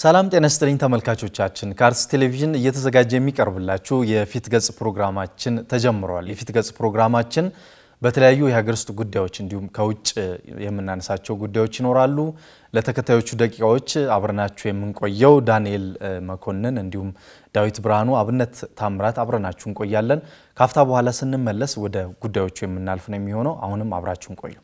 ሰላም ጤና ይስጥልኝ ተመልካቾቻችን ካርስ ቴሌቪዥን እየተዘጋጀ የሚቀርብላችሁ የፊት ገጽ ፕሮግራማችን ተጀምሯል። የፊት ገጽ ፕሮግራማችን በተለያዩ የሀገር ውስጥ ጉዳዮች እንዲሁም ከውጭ የምናነሳቸው ጉዳዮች ይኖራሉ። ለተከታዮቹ ደቂቃዎች አብረናችሁ የምንቆየው ዳንኤል መኮንን እንዲሁም ዳዊት ብርሃኑ አብነት ታምራት አብረናችሁ እንቆያለን። ካፍታ በኋላ ስንመለስ ወደ ጉዳዮቹ የምናልፍ ነው የሚሆነው። አሁንም አብራችሁን ቆዩ።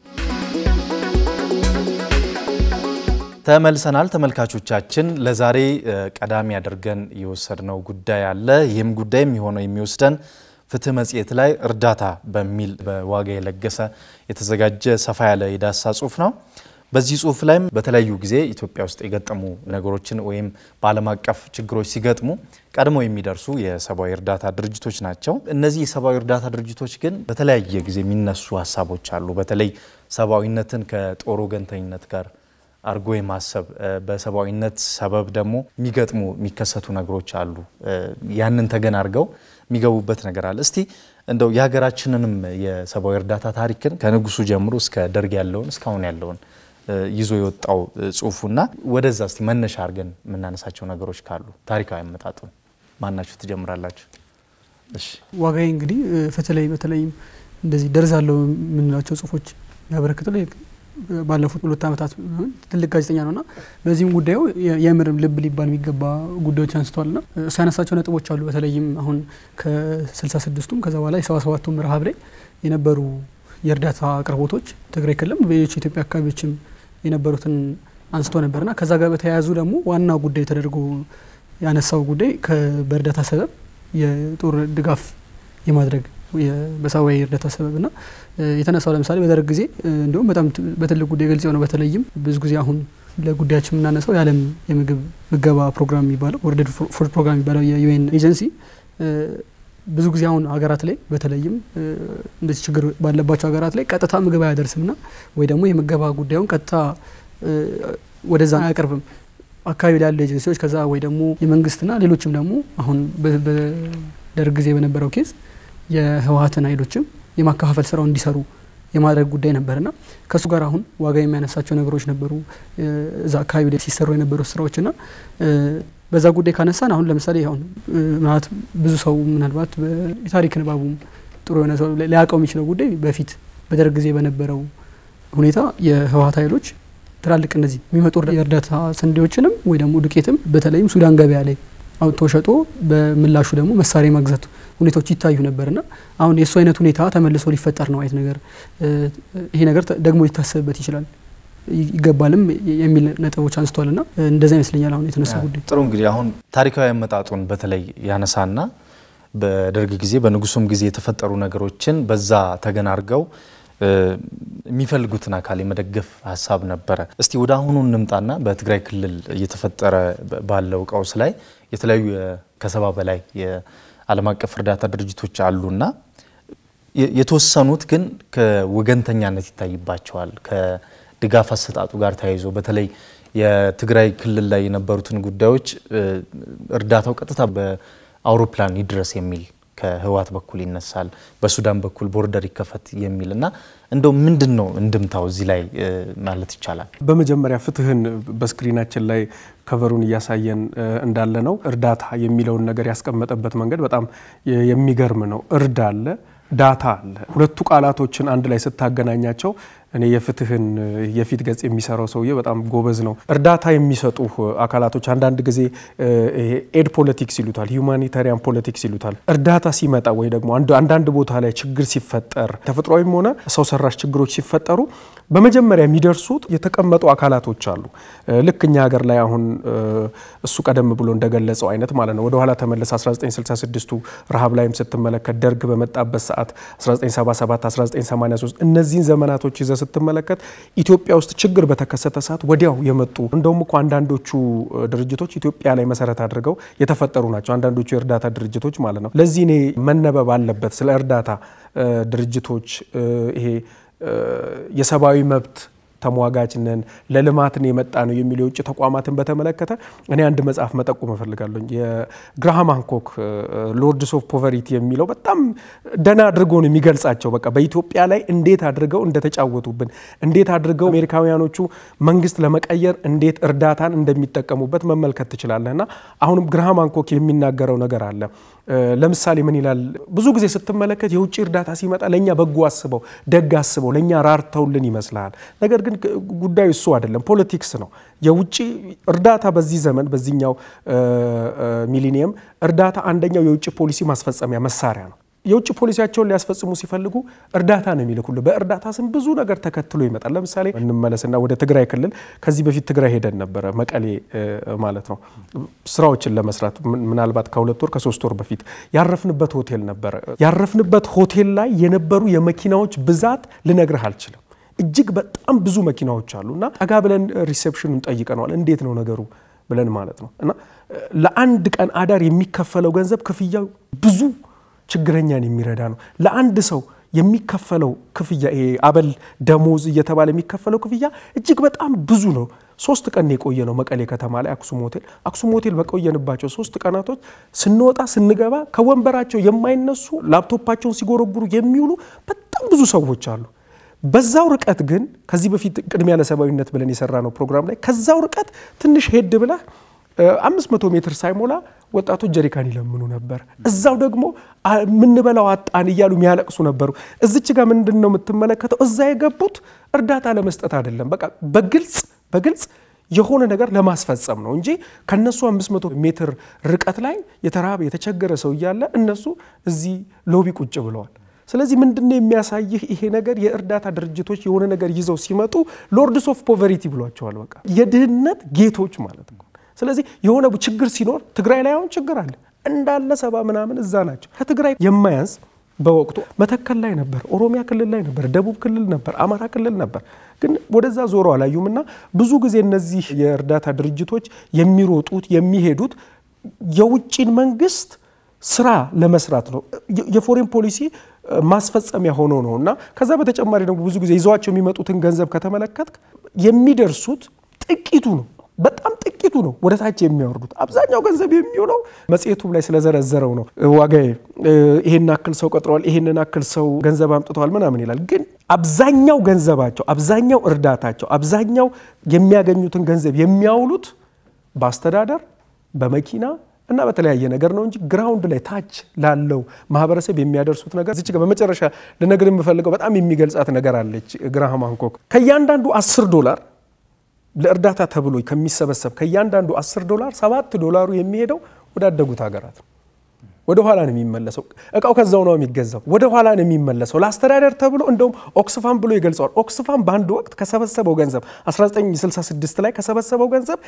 ተመልሰናል ተመልካቾቻችን ለዛሬ ቀዳሚ አድርገን የወሰድነው ጉዳይ አለ። ይህም ጉዳይ የሚወስደን ፍትህ መጽሔት ላይ እርዳታ በሚል በዋጋ የለገሰ የተዘጋጀ ሰፋ ያለ የዳሳ ጽሁፍ ነው። በዚህ ጽሁፍ ላይም በተለያዩ ጊዜ ኢትዮጵያ ውስጥ የገጠሙ ነገሮችን ወይም በዓለም አቀፍ ችግሮች ሲገጥሙ ቀድሞ የሚደርሱ የሰብአዊ እርዳታ ድርጅቶች ናቸው። እነዚህ የሰብአዊ እርዳታ ድርጅቶች ግን በተለያየ ጊዜ የሚነሱ ሐሳቦች አሉ። በተለይ ሰብአዊነትን ከጦር ወገንተኝነት ጋር አርጎ የማሰብ በሰብአዊነት ሰበብ ደግሞ የሚከሰቱ ነገሮች አሉ። ያንን ተገን አርገው የሚገቡበት ነገር አለ። እስቲ እንደው የሀገራችንንም የሰብአዊ እርዳታ ታሪክን ከንጉሱ ጀምሮ እስከ ደርግ ያለውን እስካሁን ያለውን ይዞ የወጣው ጽሁፉና ወደዛ እስቲ መነሻ አርገን የምናነሳቸው ነገሮች ካሉ ታሪካዊ አመጣጡን ማናችሁ ትጀምራላችሁ? እሺ ዋጋዬ እንግዲህ በተለይም እንደዚህ ደርዛለው ምንላቸው ጽሁፎች ያበረከተው ባለፉት 2 አመታት ትልቅ ጋዜጠኛ ነውና በዚህም ጉዳዩ የምርም ልብ ሊባል የሚገባ ጉዳዮች አንስቷልና ሳይነሳቸው ነጥቦች አሉ። በተለይም አሁን ከ66ቱም ከዛ በኋላ የ77ቱም ረሃብ ላይ የነበሩ የእርዳታ አቅርቦቶች ትግራይ ክልል በሌሎች ኢትዮጵያ አካባቢዎችም የነበሩትን አንስቶ ነበርና ከዛ ጋር በተያያዙ ደግሞ ዋና ጉዳይ ተደርጎ ያነሳው ጉዳይ በእርዳታ ሰበብ የጦር ድጋፍ የማድረግ በሰብአዊ እርዳታ ሰበብና የተነሳው ለምሳሌ በደርግ ጊዜ እንደውም በጣም በትልቅ ጉዳይ ገልጽ ነው። በተለይም ብዙ ጊዜ አሁን ለጉዳያችን የምናነሳው የዓለም የምግብ ምገባ ፕሮግራም የሚባለው ወርልድ ፉድ ፕሮግራም የሚባለው የዩኤን ኤጀንሲ ብዙ ጊዜ አሁን ሀገራት ላይ በተለይም እንደዚህ ችግር ባለባቸው ሀገራት ላይ ቀጥታ ምግብ አያደርስምና ወይ ደግሞ የምገባ ጉዳዩን ቀጥታ ወደዛ አያቀርብም። አካባቢ ላይ ያሉ ኤጀንሲዎች ከዛ ወይ ደግሞ የመንግስትና ሌሎችም ደግሞ አሁን በደርግ ጊዜ በነበረው ኬዝ የህወሓትን ኃይሎችም የማከፋፈል ስራው እንዲሰሩ የማድረግ ጉዳይ ነበርና ከሱ ጋር አሁን ዋጋ የሚያነሳቸው ነገሮች ነበሩ። እዛ አካባቢ ላይ ሲሰሩ የነበሩ ስራዎችና በዛ ጉዳይ ካነሳን አሁን ለምሳሌ አሁን ማለት ብዙ ሰው ምናልባት በታሪክ ንባቡም ጥሩ የሆነ ሰው ሊያውቀው የሚችለው ጉዳይ በፊት በደርግ ጊዜ በነበረው ሁኔታ የህወሓት ኃይሎች ትላልቅ እንደዚህ የሚመጡ የእርዳታ ስንዴዎችንም ወይ ደግሞ ዱቄትም በተለይም ሱዳን ገበያ ላይ አውጥቶ ሸጦ በምላሹ ደግሞ መሳሪያ ማግዛት ሁኔታዎች ይታዩ ነበርና አሁን የሱ አይነት ሁኔታ ተመልሶ ሊፈጠር ነው አይነት ነገር ይሄ ነገር ደግሞ ሊታሰብበት ይችላል ይገባልም የሚል ነጥቦች አንስቷልና እንደዛ ይመስለኛል አሁን የተነሳው ጉዳይ። ጥሩ እንግዲህ አሁን ታሪካዊ አመጣጡን በተለይ ያነሳና በደርግ ጊዜ በንጉሱም ጊዜ የተፈጠሩ ነገሮችን በዛ ተገናርገው የሚፈልጉትን አካል የመደገፍ ሐሳብ ነበረ። እስቲ ወደ አሁኑ እንምጣና በትግራይ ክልል እየተፈጠረ ባለው ቀውስ ላይ የተለያዩ ከሰባ በላይ የዓለም አቀፍ እርዳታ ድርጅቶች አሉና የተወሰኑት ግን ከወገንተኛነት ይታይባቸዋል። ከድጋፍ አሰጣጡ ጋር ተያይዞ በተለይ የትግራይ ክልል ላይ የነበሩትን ጉዳዮች እርዳታው ቀጥታ በአውሮፕላን ይድረስ የሚል ከህወሓት በኩል ይነሳል፣ በሱዳን በኩል ቦርደር ይከፈት የሚልና እንደው ምንድነው እንድምታው እዚህ ላይ ማለት ይቻላል? በመጀመሪያ ፍትህን በስክሪናችን ላይ ከቨሩን ያሳየን እንዳለ ነው። እርዳታ የሚለውን ነገር ያስቀመጠበት መንገድ በጣም የሚገርም ነው። እርዳ አለ፣ ዳታ አለ። ሁለቱ ቃላቶችን አንድ ላይ ስታገናኛቸው እኔ የፍትህን የፊት ገጽ የሚሰራው ሰውዬ በጣም ጎበዝ ነው። እርዳታ የሚሰጡ አካላቶች አንዳንድ ጊዜ ኤድ ፖለቲክስ ይሉታል፣ ሁማኒታሪያን ፖለቲክስ ይሉታል። እርዳታ ሲመጣ ወይ ደግሞ አንዳንድ ቦታ ላይ ችግር ሲፈጠር ተፈጥሯዊም ሆነ ሰው ሰራሽ ችግሮች ሲፈጠሩ በመጀመሪያ የሚደርሱት የተቀመጡ አካላቶች አሉ። ልክኛ ሀገር ላይ አሁን እሱ ቀደም ብሎ እንደገለጸው አይነት ማለት ነው። ወደ ኋላ ተመለስ 1966ቱ ረሃብ ላይም ስትመለከት ደርግ በመጣበት ሰዓት 1977 1983 እነዚህን ዘመናቶች ይዘ ስትመለከት ኢትዮጵያ ውስጥ ችግር በተከሰተ ሰዓት ወዲያው የመጡ እንደውም እኮ አንዳንዶቹ ድርጅቶች ኢትዮጵያ ላይ መሰረት አድርገው የተፈጠሩ ናቸው። አንዳንዶቹ የእርዳታ ድርጅቶች ማለት ነው። ለዚህ እኔ መነበብ አለበት ስለ እርዳታ ድርጅቶች ይሄ የሰብአዊ መብት ተሟጋች ነን ለልማት ነው የመጣ ነው የሚሉ የውጭ ተቋማትን በተመለከተ እኔ አንድ መጽሐፍ መጠቆም እፈልጋለሁ። የግራሃም ሃንኮክ ሎርድስ ኦፍ ፖቨርቲ የሚለው በጣም ደና አድርጎ ነው የሚገልጻቸው። በቃ በኢትዮጵያ ላይ እንዴት አድርገው እንደተጫወቱብን እንዴት አድርገው አሜሪካውያኖቹ መንግስት ለመቀየር እንዴት እርዳታን እንደሚጠቀሙበት መመልከት ትችላለህና አሁንም ግራሃም ሃንኮክ የሚናገረው ነገር አለ። ለምሳሌ ምን ይላል? ብዙ ጊዜ ስትመለከት የውጭ እርዳታ ሲመጣ ለኛ በጎ አስበው ደግ አስበው ለኛ ራርተውልን ይመስላል። ነገር ግን ጉዳዩ እሱ አይደለም፣ ፖለቲክስ ነው። የውጭ እርዳታ በዚህ ዘመን በዚህኛው ሚሊኒየም እርዳታ አንደኛው የውጭ ፖሊሲ ማስፈጸሚያ መሳሪያ ነው። የውጭ ፖሊሲያቸውን ሊያስፈጽሙ ሲፈልጉ እርዳታ ነው የሚልኩሉ። በእርዳታ ስም ብዙ ነገር ተከትሎ ይመጣል። ለምሳሌ እንመለስና ወደ ትግራይ ክልል ከዚህ በፊት ትግራይ ሄደን ነበር፣ መቀሌ ማለት ነው ስራዎችን ለመስራት ምናልባት ከ2 ወር ከ3 ወር በፊት ያረፍንበት ሆቴል ነበር። ያረፍንበት ሆቴል ላይ የነበሩ የመኪናዎች ብዛት ልነግርህ አልችልም። እጅግ በጣም ብዙ መኪናዎች አሉና ጠጋ ብለን ሪሴፕሽኑን ጠይቀናል። እንዴት ነው ነገሩ ብለን ማለት ነው። እና ለአንድ ቀን አዳር የሚከፈለው ገንዘብ ክፍያው ብዙ ችግረኛን የሚረዳ ነው። ለአንድ ሰው የሚከፈለው ክፍያ ይሄ አበል ደሞዝ እየተባለ የሚከፈለው ክፍያ እጅግ በጣም ብዙ ነው። 3 ቀን የቆየ ነው መቀሌ ከተማ ላይ አክሱም ሆቴል በቆየንባቸው 3 ቀናቶች ስንወጣ ስንገባ ከወንበራቸው የማይነሱ ላፕቶፓቸውን ሲጎረጉሩ የሚውሉ በጣም ብዙ ሰዎች አሉ። በዛው ርቀት ግን ከዚህ በፊት ቅድሚያ ለሰብአዊነት ብለን የሰራ ነው ፕሮግራም ላይ ከዛው ርቀት ትንሽ ሄድ ብላ 500 ሜትር ሳይሞላ ወጣቶች ጀሪካን ይለምኑ ነበር። እዛው ደግሞ ምን በላው አጣን እያሉ የሚያለቅሱ ነበሩ። እዚች ጋር ምንድነው የምትመለከተው? እዛ የገቡት እርዳታ ለመስጠት አይደለም። በቃ በግልጽ የሆነ ነገር ለማስፈጸም ነው እንጂ ከነሱ 500 ሜትር ርቀት ላይ የተራበ የተቸገረ ሰው እያለ እነሱ እዚህ ሎቢ ቁጭ ብለዋል። ስለዚህ ምንድነው የሚያሳይህ ይሄ ነገር? የእርዳታ ድርጅቶች የሆነ ነገር ይዘው ሲመጡ ሎርድስ ኦፍ ፖቨርቲ ብሏቸዋል። በቃ የድህነት ጌቶች ማለት ነው። ስለዚህ የሆነ ችግር ሲኖር ትግራይ ላይ አሁን ችግር አለ እንዳለ 70 ምናምን እዛ ናቸው። ከትግራይ የማያንስ በወቅቱ መተከል ላይ ነበር፣ ኦሮሚያ ክልል ላይ ነበር፣ ደቡብ ክልል ነበር፣ አማራ ክልል ነበር። ግን ወደዛ ዞሮ አላዩምና ብዙ ጊዜ እነዚህ የእርዳታ ድርጅቶች የሚሮጡት የሚሄዱት የውጭን መንግስት ስራ ለመስራት ነው። የፎሬን ፖሊሲ ማስፈጸሚያ ሆኖ ነውና ከዛ በተጨማሪ ደግሞ ብዙ ጊዜ ይዘዋቸው የሚመጡትን ገንዘብ ከተመለከትክ የሚደርሱት ጥቂቱ ነው። በጣም ጥቂቱ ነው ወደ ታች የሚያወርዱት። አብዛኛው ገንዘብ የሚውለው መጽሔቱም ላይ ስለዘረዘረው ነው። ዋጋዬ ይሄን አክል ሰው ቀጥሯል፣ ይሄንን አክል ሰው ገንዘብ አምጥቷል ምናምን ይላል። ግን አብዛኛው ገንዘባቸው፣ አብዛኛው እርዳታቸው፣ አብዛኛው የሚያገኙትን ገንዘብ የሚያውሉት በአስተዳደር በመኪና እና በተለያየ ነገር ነው እንጂ ግራውንድ ላይ ታች ላለው ማህበረሰብ የሚያደርሱት ነገር እዚህ ጋር በመጨረሻ ለነገር የምፈልገው በጣም የሚገልጻት ነገር አለች። ግራሃም ሃንኮክ ከያንዳንዱ $10 ለእርዳታ ተብሎ ከሚሰበሰብ ከያንዳንዱ $10 $7 የሚሄደው ወደ አደጉት ሀገራት ነው። ወደ ኋላ ነው የሚመለሰው። እቃው ከዛው ነው የሚገዛው። ወደ ኋላ ነው የሚመለሰው። ለአስተዳደር ተብሎ እንደውም ኦክስፋም ብሎ ይገልጻል። ኦክስፋም በአንድ ወቅት ከሰበሰበው ገንዘብ 1966 ላይ ከሰበሰበው ገንዘብ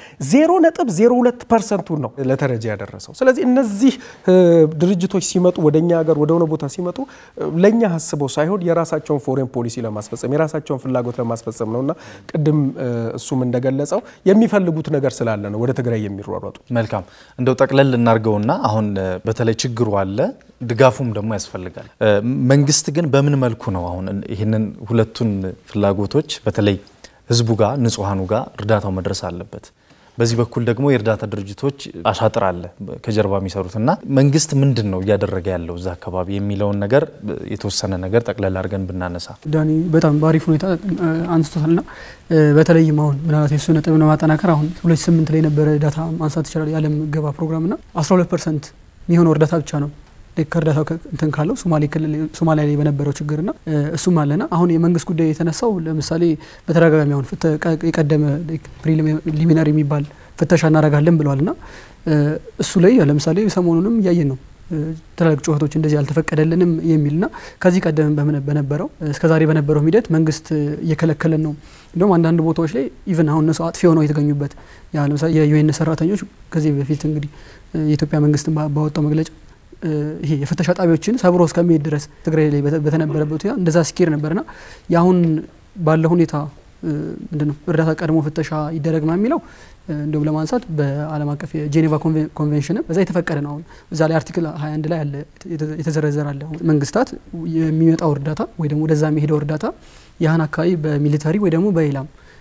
0.02% ነው ለተረጂ ያደረሰው። ስለዚህ እነዚህ ድርጅቶች ሲመጡ ወደኛ ሀገር ወደሆነ ቦታ ሲመጡ ለኛ ሐስበው ሳይሆን የራሳቸውን ፎሬን ፖሊሲ ለማስፈጸም የራሳቸውን ፍላጎት ለማስፈጸም ነውና ቅድም እሱም እንደገለጸው የሚፈልጉት ነገር ስላለ ነው ወደ ትግራይ የሚሯሯጡ። መልካም እንደው ጠቅለል እናርገውና አሁን በተለይ ችግሩ አለ ድጋፉም ደግሞ ያስፈልጋል። መንግስት ግን በምን መልኩ ነው አሁን ይሄንን ሁለቱን ፍላጎቶች በተለይ ህዝቡ ጋር ንጹሃኑ ጋር እርዳታው መድረስ አለበት። በዚህ በኩል ደግሞ የእርዳታ ድርጅቶች አሻጥር አለ ከጀርባ የሚሰሩትና መንግስት ምንድነው እያደረገ ያለው እዛ አካባቢ የሚለውን ነገር የተወሰነ ነገር ጠቅለል አድርገን ብናነሳ ዳኒ በጣም ባሪፍ ሁኔታ አንስቶታልና በተለይም አሁን ምናልባት የሱ ነጥብ ለማጠናከር አሁን 2008 ላይ ነበር ዳታ ማንሳት ይችላል የዓለም ገባ ፕሮግራምና 12% የሚሆነው እርዳታ ብቻ ነው ከእርዳታው እንትን ካለው ሶማሊያ ላይ በነበረው ችግርና እሱም አለና አሁን የመንግስት ጉዳይ የተነሳው ለምሳሌ በተደጋጋሚ አሁን የቀደመ ፕሪሊሚናሪ የሚባል ፍተሻ እናደርጋለን ብለዋልና እሱ ላይ ለምሳሌ ሰሞኑንም ያየን ነው ትላልቅ ጩኸቶች እንደዚህ ያልተፈቀደልንም የሚልና ከዚህ ቀደም በነበረው እስከዛሬ በነበረው ሂደት መንግስት እየከለከለን ነው። እንደውም አንዳንድ ቦታዎች ላይ ኢቭን አሁን እነሱ አጥፊ ሆነው የተገኙበት ያ ለምሳሌ የዩኤን ሰራተኞች ከዚህ በፊት እንግዲህ የኢትዮጵያ መንግስት ባወጣው መግለጫ ይሄ የፍተሻ ጣቢያዎችን ሰብሮ እስከሚሄድ ድረስ ትግራይ ላይ በተነበረበት ያ እንደዛ ሲኬር ነበርና ያሁን ባለው ሁኔታ ምንድነው እርዳታ ቀድሞ ፍተሻ ይደረግ ማለት የሚለው እንደው ለማንሳት በዓለም አቀፍ የጄኔቫ ኮንቬንሽን በዛ የተፈቀደ ነው። እዛ ላይ አርቲክል 21 ላይ አለ የተዘረዘረ አለ መንግስታት የሚመጣው እርዳታ ወይ ደግሞ ወደዛ የሚሄደው እርዳታ ያን አካባቢ በሚሊታሪ ወይ ደግሞ በሌላም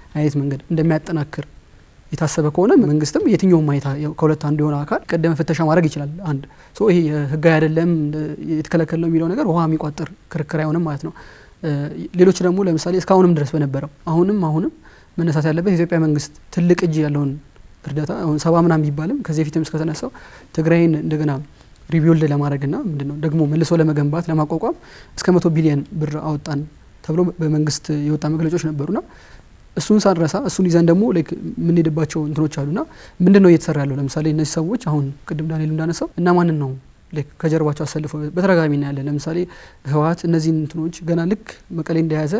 አይነት መንገድ እንደሚያጠናክር የታሰበ ከሆነ መንግስትም የትኛውም ማይታ ከሁለት አንዱ የሆነ አካል ቀደም ፍተሻ ማድረግ ይችላል። አንድ ይሄ ህጋዊ አይደለም የተከለከለ ነው የሚለው ነገር ውሃ የሚቋጥር ክርክር አይሆንም ማለት ነው። ሌሎች ደግሞ ለምሳሌ እስካሁንም ድረስ በነበረው አሁንም መነሳት ያለበት የኢትዮጵያ መንግስት ትልቅ እጅ ያለውን እርዳታ አሁን 70 ምናምን ቢባልም ከዚህ በፊትም እስከተነሳው ትግራይን እንደገና ሪቢልድ ለማድረግና ምንድነው ደግሞ መልሶ ለመገንባት ለማቋቋም እስከ 100 ቢሊዮን ብር አወጣን ተብሎ በመንግስት የወጣ መግለጫዎች ነበሩና እሱን ሳንረሳ እሱን ይዘን ደግሞ ምን ሄድባቸው እንትኖች አሉና ምንድነው እየተሰራ ያለው? ለምሳሌ እነዚህ ሰዎች አሁን ቅድም ዳንኤል እንዳነሳው እና ማንን ነው ከጀርባቸው አሰልፈው በተረጋጋሚ ነው ያለ። ለምሳሌ ህወሓት እነዚህ እንትኖች ገና ልክ መቀሌ እንደያዘ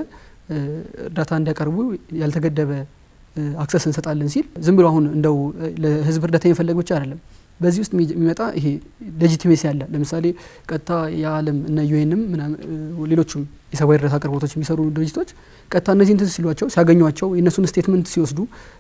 እርዳታ እንዲያቀርቡ ያልተገደበ አክሰስ እንሰጣለን ሲል ዝም ብሎ አሁን እንደው ለህዝብ እርዳታ የሚፈልግ ብቻ አይደለም። በዚህ ውስጥ የሚመጣ ይሄ ሌጂቲሜሲ ያለ ለምሳሌ ቀጥታ የዓለም እና ዩኤንም ሌሎችም የሰብአዊ እርዳታ አቅርቦቶች የሚሰሩ ድርጅቶች ቀጥታ እነዚህ እንትን ሲሏቸው ሲያገኟቸው የእነሱን ስቴትመንት ሲወስዱ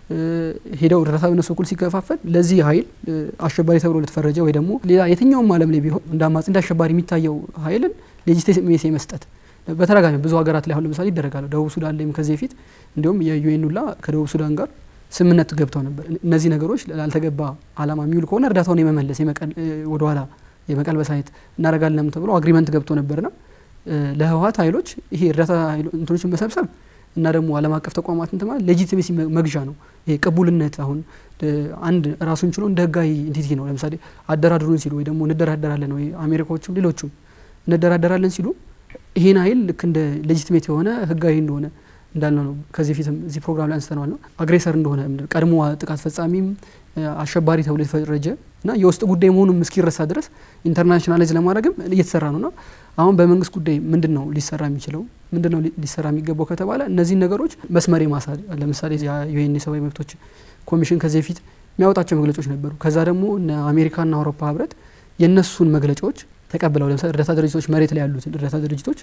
ሄደው እርዳታ በነሱ በኩል ሲከፋፈል ለዚህ ኃይል አሸባሪ ተብሎ ለተፈረጀ ወይ ደግሞ ሌላ የትኛውም ዓለም ላይ ቢሆን እንደ አማጺ እንደ አሸባሪ የሚታየው ኃይልን ሌጂቲሜሲ መስጠት በተረጋጋሚ ብዙ ሀገራት ላይ አሁን ለምሳሌ ይደረጋሉ። ደቡብ ሱዳን ላይም ከዚህ በፊት እንዲሁም የዩኤን ሁላ ከደቡብ ሱዳን ጋር ስምምነት ገብተው ነበር። እነዚህ ነገሮች ላልተገባ አላማ የሚውል ከሆነ እርዳታውን የመመለስ ወደ ኋላ የመቀልበስ አይነት እናደርጋለን ተብሎ አግሪመንት ገብቶ ነበርና ለህወሓት ኃይሎች ይሄ እርዳታ እንትኖችን መሰብሰብ እና ደግሞ ዓለም አቀፍ ተቋማት እንተማ ሌጂቲሜሲ መግዣ ነው። ይሄ ቅቡልነት አሁን አንድ ራሱን ችሎ እንደ ህጋዊ ኢንቲቲ ነው። ለምሳሌ አደራድሩን ሲሉ ወይ ደግሞ እንደራደራለን ወይ አሜሪካዎችም ሌሎችም እንደራደራለን ሲሉ ይሄን ኃይል ልክ እንደ ሌጂቲሜት የሆነ ህጋዊ እንደሆነ እንዳልነው ነው ከዚህ ፊትም እዚህ ፕሮግራም ላይ አንስተናል ነው አግሬሰር እንደሆነ ቀድሞ ጥቃት ፈጻሚም አሸባሪ ተብሎ የተፈረጀ እና የውስጥ ጉዳይ መሆኑን እስኪረሳ ድረስ ኢንተርናሽናላይዝ ለማድረግም እየተሰራ ነውና አሁን በመንግስት ጉዳይ ምንድነው ሊሰራ የሚችለው ምንድነው ሊሰራ የሚገባው ከተባለ እነዚህ ነገሮች መስመር ማሳል ለምሳሌ የዩኤን የሰብአዊ መብቶች ኮሚሽን ከዚህ ፊት የሚያወጣቸው መግለጫዎች ነበሩ። ከዛ ደግሞ አሜሪካና አውሮፓ ህብረት የነሱን መግለጫዎች ተቀብለው ለምሳሌ እርዳታ ድርጅቶች መሬት ላይ ያሉት እርዳታ ድርጅቶች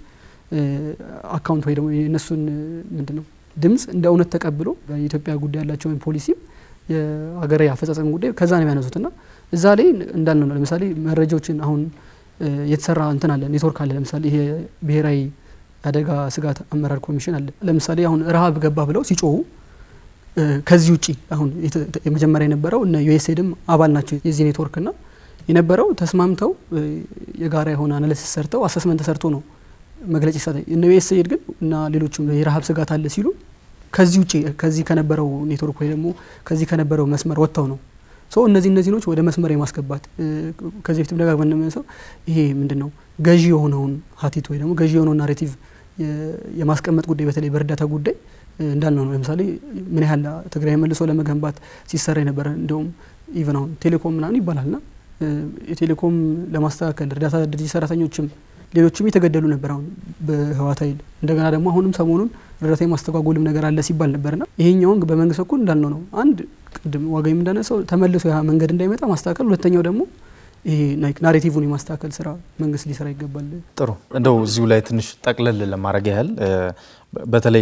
አካውንት ወይ ደግሞ የነሱን ምንድነው ድምጽ እንደ እውነት ተቀብሎ በኢትዮጵያ ጉዳይ ያላቸው ፖሊሲ የሀገራዊ አፈጻጸም ጉዳይ ከዛ ነው ያነሱትና እዛ ላይ እንዳልነው ነው። ለምሳሌ መረጃዎችን አሁን የተሰራ እንትን አለ ኔትወርክ አለ። ለምሳሌ ይሄ ብሔራዊ አደጋ ስጋት አመራር ኮሚሽን አለ። ለምሳሌ አሁን ረሃብ ገባ ብለው ሲጮሁ ከዚህ ውጪ አሁን የመጀመሪያ የነበረው እና ዩኤስኤድም አባል ናቸው የዚህ ኔትወርክና የነበረው ተስማምተው የጋራ የሆነ አናሊሲስ ሰርተው አሰስመንት ሰርቶ ነው መግለጫ ይሰጣል። እነ ዩኤስኤድ ግን እና ሌሎችም የረሃብ ስጋት አለ ሲሉ ከዚህ ውጪ ከዚህ ከነበረው ኔትወርክ ወይ ደግሞ ከዚህ ከነበረው መስመር ወጥተው ነው እነዚህ ነች ወደ መስመር የማስገባት ከዚህ በፊት ደጋግመን እንደምንሰው ይሄ ምንድነው ገዢ የሆነውን ሀቲት ወይ ደግሞ ገዢ የሆነውን ናሬቲቭ የማስቀመጥ ጉዳይ በተለይ በእርዳታ ጉዳይ እንዳልነው ነው። ለምሳሌ ምን ያህል ትግራይ መልሶ ለመገንባት ሲሰራ የነበረ እንደውም ኢቭን አሁን ቴሌኮም ምናምን ይባላልና የቴሌኮም ለማስተካከል እርዳታ ድርጅት ሰራተኞችም ሌሎችም የተገደሉ ነበር አሁን በህወሓት ኃይል። እንደገና ደግሞ አሁንም ሰሞኑን እርዳታ የማስተጓጎልም ነገር አለ ሲባል ነበርና ይሄኛውን በመንግስት በኩል እንዳልነው ነው አንድ ቅድም ዋጋም እንዳነሳው ተመልሶ ያ መንገድ እንዳይመጣ ማስተካከል፣ ሁለተኛው ደግሞ ይሄ ናሬቲቭን የማስተካከል ስራ መንግስት ሊሰራ ይገባል። ጥሩ እንደው እዚሁ ላይ ትንሽ ጠቅለል ለማድረግ ያህል በተለይ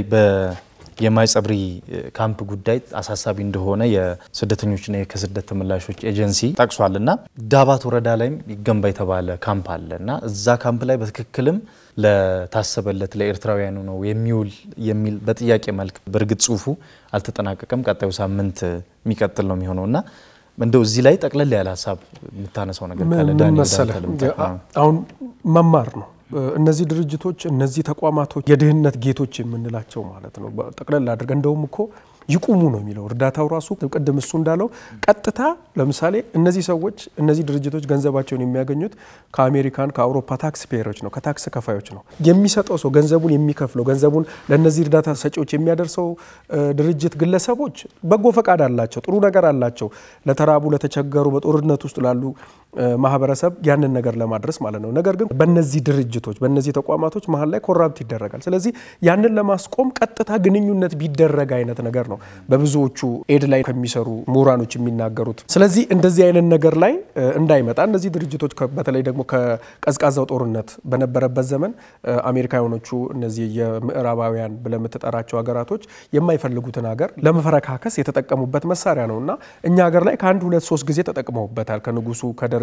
የማይጸብሪ ካምፕ ጉዳይ አሳሳቢ እንደሆነ የስደተኞችና የከስደት ተመላሾች ኤጀንሲ ጠቅሷልና ዳባት ወረዳ ላይም ይገንባ የተባለ ካምፕ አለና እዛ ካምፕ ላይ በትክክልም ለታሰበለት ለኤርትራውያኑ ነው የሚውል የሚል በጥያቄ መልክ በርግጥ ጽሁፉ አልተጠናቀቀም። ቀጣዩ ሳምንት የሚቀጥል ነው የሚሆነውና እንደው እዚህ ላይ ጠቅለል ያለ ሀሳብ የምታነሳው ነገር ካለ ዳንኤል አሁን መማር ነው። እነዚህ ድርጅቶች እነዚህ ተቋማቶች የድህነት ጌቶች የምንላቸው ማለት ነው። ጠቅለል አድርገን እንደውም እኮ ይቁሙ ነው የሚለው እርዳታው ራሱ ቅድም እሱ እንዳለው ቀጥታ ለምሳሌ እነዚህ ሰዎች እነዚህ ድርጅቶች ገንዘባቸውን የሚያገኙት ከአሜሪካን ከአውሮፓ ታክስ ፔየሮች ነው ከታክስ ከፋዮች ነው። የሚሰጠው ሰው ገንዘቡን የሚከፍለው ገንዘቡን ለነዚህ እርዳታ ሰጪዎች የሚያደርሰው ድርጅት ግለሰቦች በጎ ፈቃድ አላቸው፣ ጥሩ ነገር አላቸው ለተራቡ ለተቸገሩ በጦርነት ውስጥ ላሉ ማህበረሰብ ያንን ነገር ለማድረስ ማለት ነው። ነገር ግን በእነዚህ ድርጅቶች በእነዚህ ተቋማቶች መሀል ላይ ኮራፕት ይደረጋል። ስለዚህ ያንን ለማስቆም ቀጥታ ግንኙነት ቢደረግ አይነት ነገር ነው በብዙዎቹ ኤድ ላይ ከሚሰሩ ምሁራኖች የሚናገሩት። ስለዚህ እንደዚህ አይነት ነገር ላይ እንዳይመጣ እነዚህ ድርጅቶች በተለይ ደግሞ ከቀዝቃዛው ጦርነት በነበረበት ዘመን አሜሪካውያኖቹ እነዚህ የምዕራባውያን ብለው የምትጠራቸው ሀገራቶች የማይፈልጉትን ሀገር ለመፈረካከስ የተጠቀሙበት መሳሪያ ነውና እኛ ሀገር ላይ ከአንድ ሁለት ሶስት ጊዜ ተጠቅመውበታል። ከንጉሱ ከደርግ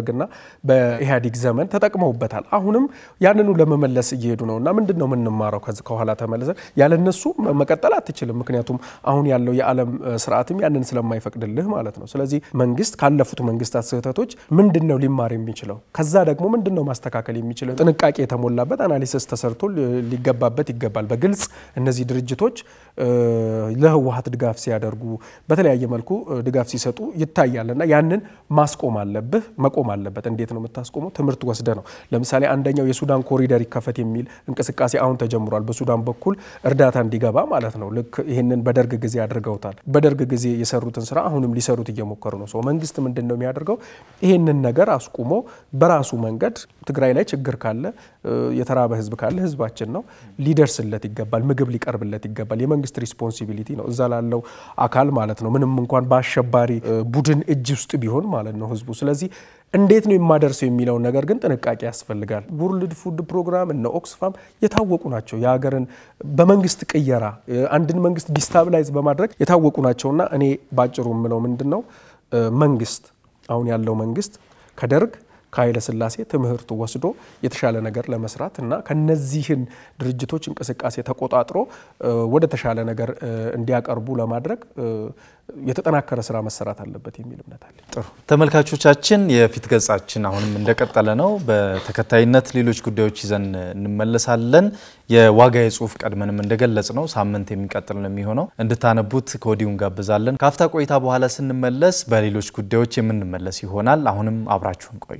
በደርግና በኢህአዴግ ዘመን ተጠቅመውበታል አሁንም ያንኑ ለመመለስ እየሄዱ ነውና ምንድነው ምንማረው ከኋላ ተመለሰ ያለነሱ መቀጠል አትችልም ምክንያቱም አሁን ያለው የዓለም ስርዓትም ያንን ስለማይፈቅድልህ ማለት ነው ስለዚህ መንግስት ካለፉት መንግስታት ስህተቶች ምንድነው ሊማር የሚችለው ከዛ ደግሞ ምንድነው ማስተካከል የሚችለው ጥንቃቄ የተሞላበት አናሊሲስ ተሰርቶ ሊገባበት ይገባል በግልጽ እነዚህ ድርጅቶች ለህወሓት ድጋፍ ሲያደርጉ በተለያየ መልኩ ድጋፍ ሲሰጡ ይታያልና ያንን ማስቆም አለበት መቆም አለበት እንዴት ነው የምታስቆመው ትምርት ወስደ ነው ለምሳሌ አንደኛው የሱዳን ኮሪደር ይከፈት የሚል እንቅስቃሴ አሁን ተጀምሯል በሱዳን በኩል እርዳታ እንዲገባ ማለት ነው ልክ ይሄንን በደርግ ጊዜ አድርገውታል በደርግ ጊዜ የሰሩትን ስራ አሁንም ሊሰሩት እየሞከሩ ነው መንግስት ምንድነው የሚያደርገው ይሄንን ነገር አስቆሞ በራሱ መንገድ ትግራይ ላይ ችግር ካለ የተራበ ህዝብ ካለ ህዝባችን ነው ሊደርስለት ይገባል ምግብ ሊቀርብለት ይገባል የመንግስት ሪስፖንሲቢሊቲ ነው እዛ ላለው አካል ማለት ነው ምንም እንኳን በአሸባሪ ቡድን እጅ ውስጥ ቢሆን ማለት ነው ህዝቡ ስለዚህ እንዴት ነው የማደርሰው የሚለው ነገር ግን ጥንቃቄ ያስፈልጋል ወርልድ ፉድ ፕሮግራም እና ኦክስፋም የታወቁ ናቸው የሀገርን በመንግስት ቅየራ አንድን መንግስት ዲስታብላይዝ በማድረግ የታወቁ ናቸውና እኔ ባጭሩ ምለው ምንድነው መንግስት አሁን ያለው መንግስት ከደርግ ከኃይለ ሥላሴ ትምህርት ወስዶ የተሻለ ነገር ለመስራት እና ከነዚህን ድርጅቶች እንቅስቃሴ ተቆጣጥሮ ወደ ተሻለ ነገር እንዲያቀርቡ ለማድረግ የተጠናከረ ስራ መሰራት አለበት የሚል እምነት አለ። ጥሩ ተመልካቾቻችን የፊት ገጻችን አሁንም እንደቀጠለ ነው። በተከታይነት ሌሎች ጉዳዮች ይዘን እንመለሳለን። የዋጋዬ ጽሁፍ ቀድመንም እንደገለጽ ነው ሳምንት የሚቀጥል ነው የሚሆነው እንድታነቡት ከወዲሁ እንጋብዛለን። ካፍታ ቆይታ በኋላ ስንመለስ በሌሎች ጉዳዮች የምንመለስ ይሆናል። አሁንም አብራችሁን ቆዩ።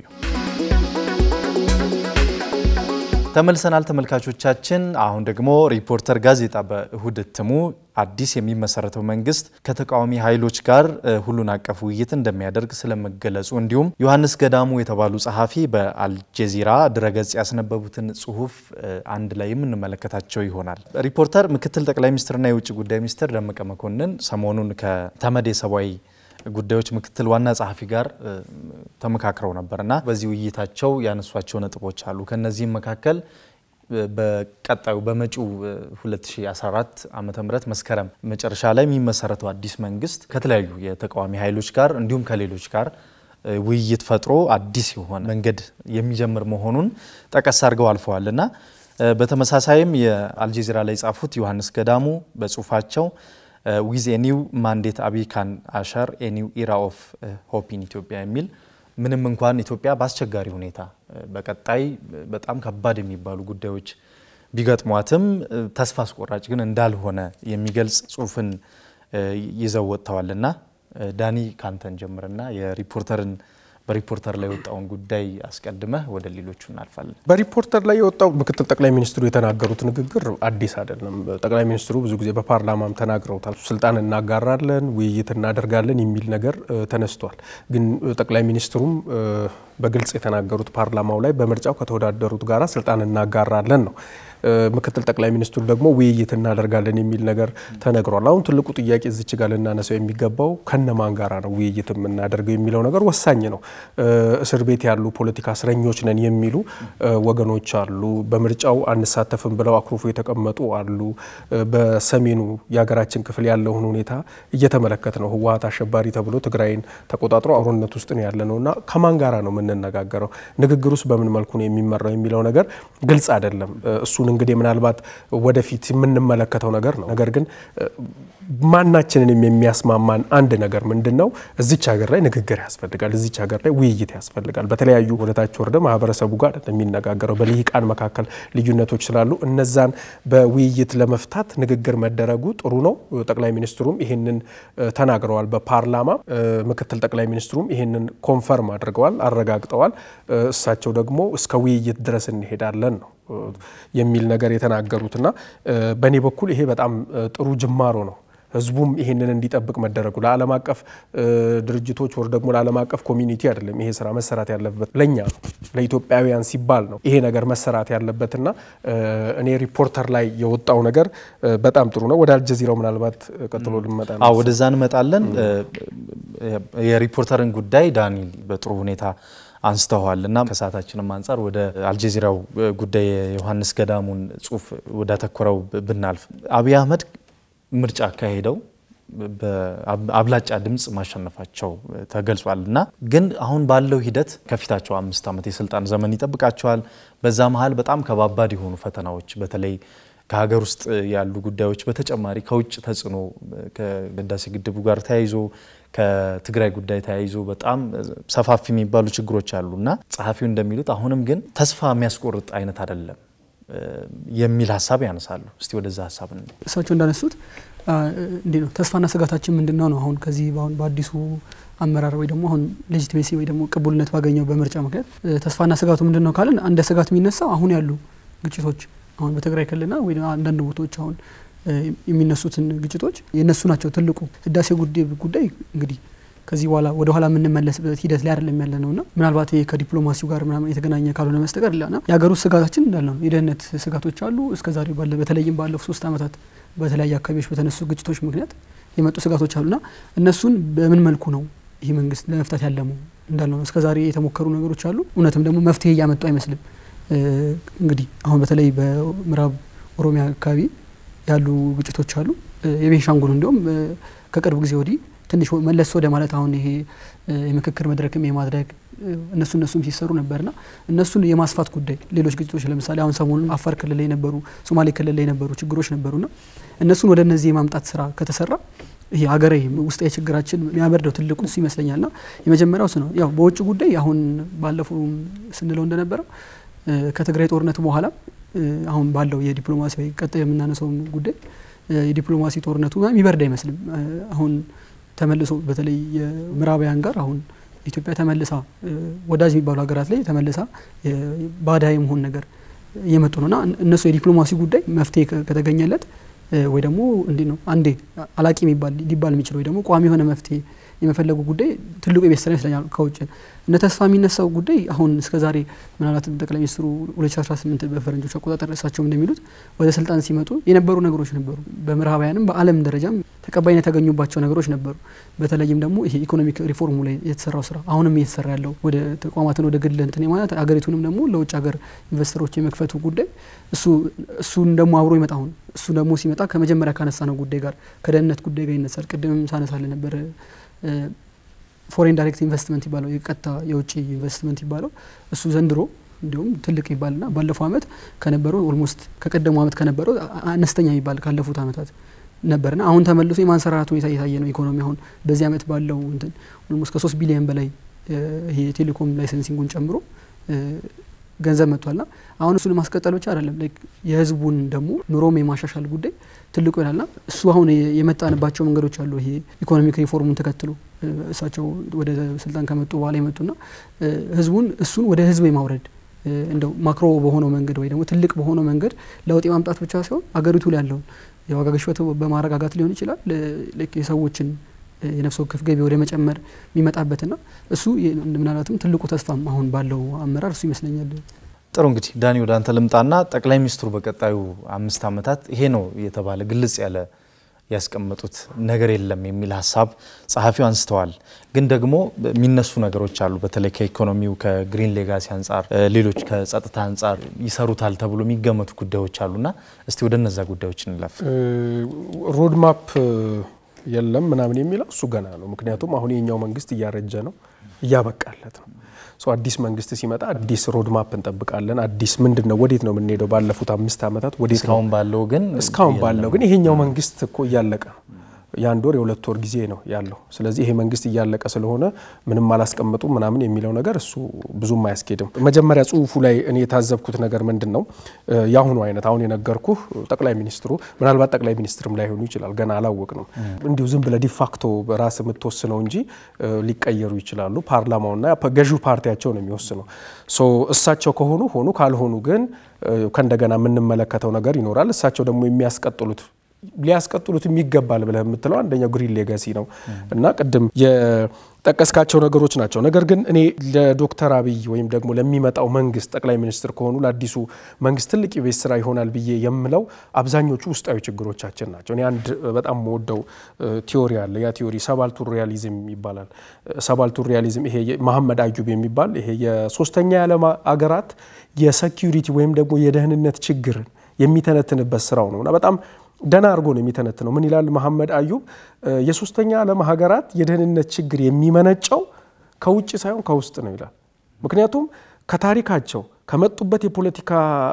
ተመልሰናል ተመልካቾቻችን። አሁን ደግሞ ሪፖርተር ጋዜጣ በእሁድ እትሙ አዲስ የሚመሰረተው መንግስት ከተቃዋሚ ኃይሎች ጋር ሁሉን አቀፍ ውይይት እንደሚያደርግ ስለመገለጹ እንዲሁም ዮሐንስ ገዳሙ የተባሉ ጸሐፊ በአልጀዚራ ድረገጽ ያስነበቡትን ጽሁፍ አንድ ላይ የምንመለከታቸው ይሆናል። ሪፖርተር ምክትል ጠቅላይ ሚኒስትርና የውጭ ጉዳይ ሚኒስትር ደመቀ መኮንን ሰሞኑን ከተመድ የሰብአዊ ጉዳዮች ምክትል ዋና ጸሐፊ ጋር ተመካክረው ነበርና በዚህ ውይይታቸው ያነሷቸው ነጥቦች አሉ። ከነዚህም መካከል በቀጣዩ በመጪው 2014 ዓመተ ምህረት መስከረም መጨረሻ ላይ የሚመሰረተው አዲስ መንግስት ከተለያዩ የተቃዋሚ ኃይሎች ጋር እንዲሁም ከሌሎች ጋር ውይይት ፈጥሮ አዲስ የሆነ መንገድ የሚጀምር መሆኑን ጠቀስ አድርገው አልፈዋልና በተመሳሳይም የአልጀዚራ ላይ ጻፉት ዮሐንስ ገዳሙ በጽሁፋቸው with a new mandate Abiy can usher a new era of hope in Ethiopia የሚል ምንም እንኳን ኢትዮጵያ በአስቸጋሪ ሁኔታ በቀጣይ በጣም ከባድ የሚባሉ ጉዳዮች ቢገጥሟትም ተስፋ አስቆራጭ ግን እንዳልሆነ የሚገልጽ ጽሁፍን ይዘው ወጥተዋልና ዳኒ ካንተን ጀምርና የሪፖርተርን በሪፖርተር ላይ ወጣውን ጉዳይ አስቀድመህ ወደ ሌሎቹ እናልፋለን። በሪፖርተር ላይ ወጣው ምክትል ጠቅላይ ሚኒስትሩ የተናገሩት ንግግር አዲስ አይደለም። ጠቅላይ ሚኒስትሩ ብዙ ጊዜ በፓርላማም ተናግረውታል። ስልጣን እናጋራለን፣ ውይይት እናደርጋለን የሚል ነገር ተነስቷል። ግን ጠቅላይ ሚኒስትሩም በግልጽ የተናገሩት ፓርላማው ላይ በምርጫው ከተወዳደሩት ጋራ ስልጣን እናጋራለን ነው። ምክትል ጠቅላይ ሚኒስትሩ ደግሞ ውይይት እናደርጋለን የሚል ነገር ተነግሯል። አሁን ትልቁ ጥያቄ እዚች ጋር ልናነሳው የሚገባው ከነማን ጋራ ነው ውይይት የምናደርገው የሚለው ነገር ወሳኝ ነው። እስር ቤት ያሉ ፖለቲካ እስረኞች ነን የሚሉ ወገኖች አሉ። በምርጫው አንሳተፍም ብለው አክሮፎ የተቀመጡ አሉ። በሰሜኑ የሀገራችን ክፍል ያለውን ሁኔታ እየተመለከተ ነው። ህወሓት አሸባሪ ተብሎ ትግራይን ተቆጣጥሮ አብሮነት ውስጥ ነው ያለነውና ከማን ጋራ ነው የምንነጋገረው? ንግግሩስ በምን መልኩ ነው የሚመራው የሚለው ነገር ግልጽ አይደለም። እሱን እንግዲህ ምናልባት ወደፊት የምንመለከተው ነገር ነው። ነገር ግን ማናችንንም የሚያስማማን አንድ ነገር ምንድነው? እዚች ሀገር ላይ ንግግር ያስፈልጋል። እዚች ሀገር ላይ ውይይት ያስፈልጋል። በተለያዩ ወደታች ወርደ ማህበረሰቡ ጋር የሚነጋገረው በልሂቃን መካከል ልዩነቶች ስላሉ እነዛን በውይይት ለመፍታት ንግግር መደረጉ ጥሩ ነው። ጠቅላይ ሚኒስትሩም ይሄንን ተናግረዋል በፓርላማ። ምክትል ጠቅላይ ሚኒስትሩም ይሄንን ኮንፈርም አድርገዋል፣ አረጋግጠዋል። እሳቸው ደግሞ እስከ ውይይት ድረስ እንሄዳለን ነው የሚል ነገር የተናገሩትና በኔ በኩል ይሄ በጣም ጥሩ ጅማሮ ነው። ህዝቡም ይሄንን እንዲጠብቅ መደረጉ ለዓለም አቀፍ ድርጅቶች ወር ደግሞ ለዓለም አቀፍ ኮሚኒቲ አይደለም ይሄ ስራ መሰራት ያለበት ለኛ ነው፣ ለኢትዮጵያውያን ሲባል ነው ይሄ ነገር መሰራት ያለበትና እኔ ሪፖርተር ላይ የወጣው ነገር በጣም ጥሩ ነው። ወደ አልጀዚራው ምናልባት ቀጥሎ ልመጣ ነው። ወደዛ እንመጣለን። የሪፖርተርን ጉዳይ ዳኒ በጥሩ ሁኔታ አንስተዋልና ከሰዓታችንም አንፃር ወደ አልጀዚራው ጉዳይ ዮሐንስ ገዳሙን ጽሁፍ ወደ ተኮረው ብናልፍ አብይ አህመድ ምርጫ አካሄደው በአብላጫ ድምጽ ማሸነፋቸው ተገልጿልና ግን አሁን ባለው ሂደት ከፊታቸው 5 ዓመት የስልጣን ዘመን ይጠብቃቸዋል። በዛ መሃል በጣም ከባባድ የሆኑ ፈተናዎች በተለይ ከሀገር ውስጥ ያሉ ጉዳዮች በተጨማሪ ከውጭ ተጽዕኖ ከህዳሴ ግድቡ ጋር ተያይዞ ከትግራይ ጉዳይ ተያይዞ በጣም ሰፋፊ የሚባሉ ችግሮች አሉና ጸሐፊው እንደሚሉት አሁንም ግን ተስፋ የሚያስቆርጥ አይነት አይደለም የሚል ሐሳብ ያነሳሉ። እስቲ ወደዛ ሐሳብ እንዴ እሳቸው እንዳነሱት እንዴ ነው ተስፋና ስጋታችን ምንድነው ነው አሁን ከዚህ በአዲሱ አመራር ወይ ደግሞ አሁን ሌጂቲሜሲ ወይ ደግሞ ቅቡልነት ባገኘው በምርጫ ምክንያት ተስፋና ስጋቱ ምንድነው ካለን አንድ ስጋት የሚነሳው አሁን ያሉ ግጭቶች አሁን በትግራይ ክልልና ወይ አንዳንድ ቦታዎች አሁን የሚነሱትን ግጭቶች የነሱ ናቸው ትልቁ ህዳሴ ጉዳይ እንግዲህ ከዚህ በኋላ ወደ ኋላ የምንመለስበት ሂደት ላይ አይደለም ያለነውና ምናልባት ከዲፕሎማሲው ጋር ምናምን የተገናኘ ካልሆነ መስጠቀር ለና ያገሩ ስጋታችን እንዳልነው የደህንነት ስጋቶች አሉ እስከዛሬው በተለይም ባለፉት 3 ዓመታት በተለያየ አካባቢዎች በተነሱ ግጭቶች ምክንያት የመጡ ስጋቶች አሉና እነሱን በምን መልኩ ነው ይሄ መንግስት ለመፍታት ያለመው እንዳልነው እስከዛሬ የተሞከሩ ነገሮች አሉ እውነትም ደግሞ መፍትሄ ያመጡ አይመስልም። እንግዲህ አሁን በተለይ በምዕራብ ኦሮሚያ አካባቢ ያሉ ግጭቶች አሉ የቤንሻንጉል እንደውም ከቅርብ ጊዜ ወዲህ ትንሽ መለስ ወደ ማለት አሁን ይሄ የምክክር መድረክም የማድረግ እነሱም ሲሰሩ ነበርና እነሱን የማስፋት ጉዳይ ሌሎች ግጭቶች ለምሳሌ አሁን ሰሞኑን አፋር ክልል ላይ ነበሩ ሶማሌ ክልል ላይ ነበሩ ችግሮች ነበሩና እነሱን ወደ እነዚህ የማምጣት ስራ ከተሰራ ይሄ ሀገሬ ውስጣዊ ችግራችን የሚያበርደው ትልቁ እሱ ይመስለኛልና የመጀመሪያው ነው። ያው በውጭ ጉዳይ አሁን ባለፈው ስንለው እንደነበረው ከትግራይ ጦርነት በኋላ አሁን ባለው የዲፕሎማሲ ወይ ቀጣይ የምናነሳው ጉዳይ የዲፕሎማሲ ጦርነቱ የሚበርድ አይመስልም። አሁን ተመልሶ በተለይ የምዕራባውያን ጋር አሁን ኢትዮጵያ ተመልሳ ወዳጅ የሚባሉ ሀገራት ላይ ተመልሳ ባዳይ መሆን ነገር እየመጡ ነውና እነሱ የዲፕሎማሲ ጉዳይ መፍትሄ ከተገኘለት ወይ ደግሞ እንዴ ነው አንዴ አላቂ ሊባል የሚችል ወይ ደግሞ ቋሚ የሆነ መፍትሄ የመፈለጉ ጉዳይ ትልቁ የቤተሰብ ይመስለኛል። ከውጭ እነ ተስፋ የሚነሳው ጉዳይ አሁን እስከዛሬ ምናልባት ጠቅላይ ሚኒስትሩ 2018 በፈረንጆች አቆጣጠር እሳቸው እንደሚሉት ወደ ስልጣን ሲመጡ የነበሩ ነገሮች ነበሩ በምዕራባውያንም በዓለም ደረጃም ተቀባይነት ያገኙባቸው ነገሮች ነበሩ። በተለይም ደግሞ ይሄ ኢኮኖሚክ ሪፎርሙ ላይ የተሰራው ስራ አሁንም እየተሰራ ያለው ወደ ተቋማትን ወደ ግል እንትን ማለት አገሪቱንም ደግሞ ለውጭ ሀገር ኢንቨስተሮች የመክፈቱ ጉዳይ እሱን ደግሞ አብሮ ይመጣ አሁን እሱ ደግሞ ሲመጣ ከመጀመሪያ ካነሳነው ጉዳይ ጋር ከደህንነት ጉዳይ ጋር ይነሳል። ቅድምም ሳነሳለ ነበር ፎሬን ዳይሬክት ኢንቨስትመንት ይባላል የቀጥታ የውጭ ኢንቨስትመንት ይባላል እሱ ዘንድሮ እንዲሁም ትልቅ ይባልና ባለፈው አመት ከነበረው ኦልሞስት ከቀደመው አመት ከነበረው አነስተኛ ይባል ካለፉት አመታት ነበርና አሁን ተመልሶ የማንሰራራቱ ሁኔታ እየታየ ነው። ኢኮኖሚ አሁን በዚህ አመት ባለው እንትን ኦልሞስት ከ3 ቢሊዮን በላይ ይሄ ቴሌኮም ላይሰንሲንጉን ጨምሮ ገንዘብ መጥቷልና አሁን እሱን ማስቀጠል ብቻ አይደለም የህዝቡን ደግሞ ኑሮም የማሻሻል ጉዳይ ትልቁ ይላልና እሱ አሁን የመጣንባቸው መንገዶች አሉ። ይሄ ኢኮኖሚክ ሪፎርሙን ተከትሎ እሳቸው ወደ ስልጣን ከመጡ በኋላ የመጡና ህዝቡን እሱን ወደ ህዝብ የማውረድ እንደው ማክሮ በሆነው መንገድ ወይ ደግሞ ትልቅ በሆነው መንገድ ለውጥ ማምጣት ብቻ ሳይሆን አገሪቱ ላይ ያለው የዋጋ ግሽበት በማረጋጋት ሊሆን ይችላል የሰዎችን የነፍስ ወከፍ ገቢ ወደ መጨመር የሚመጣበትና እሱ ምናልባትም ትልቁ ተስፋም አሁን ባለው አመራር እሱ ይመስለኛል። ጥሩ እንግዲህ ዳኒ ወደ አንተ ልምጣና ጠቅላይ ሚኒስትሩ በቀጣዩ 5 ዓመታት ይሄ ነው የተባለ ግልጽ ያለ ያስቀመጡት ነገር የለም የሚል ሐሳብ ጸሐፊው አንስተዋል። ግን ደግሞ የሚነሱ ነገሮች አሉ በተለይ ከኢኮኖሚው ከግሪን ሌጋሲ አንፃር ሌሎች ከጸጥታ አንፃር ይሰሩታል ተብሎ የሚገመቱ ጉዳዮች አሉና እስቲ ወደ እነዛ ጉዳዮች እንለፍ። ሮድ ማፕ የለም ምናምን የሚለው እሱ ገና ነው። ምክንያቱም አሁን የኛው መንግስት እያረጀ ነው እያበቃለት ነው። አዲስ መንግስት ሲመጣ አዲስ ሮድ ማፕ እንጠብቃለን። አዲስ ምንድነው ወዴት ነው የምንሄደው ባለፉት 5 ዓመታት ወዴት ነው እስካሁን ባለው ግን ይሄኛው መንግስት እኮ እያለቀ ነው። የአንድ ወር የሁለት ወር ጊዜ ነው ያለው። ስለዚህ ይሄ መንግስት እያለቀ ስለሆነ ምንም አላስቀምጡ ምናምን የሚለው ነገር እሱ ብዙም አያስኬድም። መጀመሪያ ጽሁፉ ላይ እኔ የታዘብኩት ነገር ምንድነው ያሁኑ አይነት አሁን የነገርኩህ ጠቅላይ ሚኒስትሩ ምናልባት ጠቅላይ ሚኒስትርም ላይ ሆኑ ይችላል ገና አላወቅንም እንዲሁ ዝም ብለ ዲፋክቶ ራስ የምትወስነው እንጂ ሊቀየሩ ይችላሉ። ፓርላማውና ገዢው ፓርቲያቸው ነው የሚወስነው። እሳቸው ከሆኑ ሆኑ ካልሆኑ ግን ከእንደገና የምንመለከተው ነገር ይኖራል። እሳቸው ደግሞ ሊያስቀጥሉት የሚገባል ብለህ የምትለው አንደኛው ግሪን ሌጋሲ ነው እና ቅድም የጠቀስካቸው ነገሮች ናቸው። ነገር ግን እኔ ለዶክተር አብይ ወይም ደግሞ ለሚመጣው መንግስት ጠቅላይ ሚኒስትር ከሆኑ ለአዲሱ መንግስት ትልቅ የቤት ስራ ይሆናል ብዬ የምለው አብዛኞቹ ውስጣዊ ችግሮቻችን ናቸው። እኔ አንድ በጣም ወደው ቲዮሪ አለ። ያ ቲዮሪ ሰባልቱር ሪያሊዝም ይባላል። ሰባልቱር ሪያሊዝም ይሄ መሐመድ አዩብ የሚባል ይሄ የሶስተኛ የዓለም አገራት የሴኩሪቲ ወይም ደግሞ የደህንነት ችግርን የሚተነትንበት ስራው ነውና በጣም ደና አርጎ ነው የሚተነትነው ምን ይላል መሐመድ አዩብ የሶስተኛ ዓለም ሀገራት የደህንነት ችግር የሚመነጨው ከውጭ ሳይሆን ከውስጥ ነው ይላል ምክንያቱም ከታሪካቸው ከመጡበት የፖለቲካ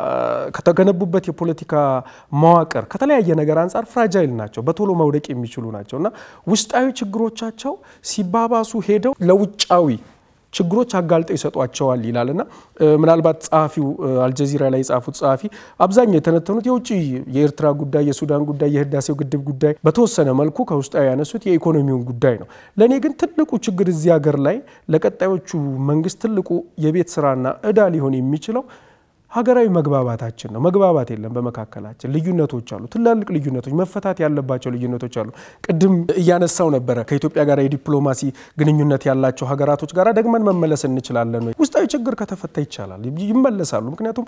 ከተገነቡበት የፖለቲካ መዋቅር ከተለያየ ነገር አንፃር ፍራጃይል ናቸው በቶሎ መውደቅ የሚችሉ ናቸውና ውስጣዊ ችግሮቻቸው ሲባባሱ ሄደው ለውጫዊ ችግሮች አጋልጠው ይሰጧቸዋል ይላልና ምናልባት ጻፊው አልጀዚራ ላይ ጻፉት ጻፊ አብዛኛው የተነተኑት የውጪ የኤርትራ ጉዳይ የሱዳን ጉዳይ የህዳሴው ግድብ ጉዳይ በተወሰነ መልኩ ከውስጣዊ ያነሱት የኢኮኖሚውን ጉዳይ ነው ለኔ ግን ትልቁ ችግር እዚህ ሀገር ላይ ለቀጣዮቹ መንግስት ትልቁ የቤት ስራና እዳ ሊሆን የሚችለው ሀገራዊ መግባባታችን ነው መግባባት የለም በመካከላችን ልዩነቶች አሉ ትላልቅ ልዩነቶች መፈታት ያለባቸው ልዩነቶች አሉ ቅድም ያነሳው ነበር ከኢትዮጵያ ጋር የዲፕሎማሲ ግንኙነት ያላቸው ሀገራቶች ጋር ደግመን መመለስ እንችላለን ውስጣዊ ችግር ከተፈታ ይቻላል ይመለሳሉ ምክንያቱም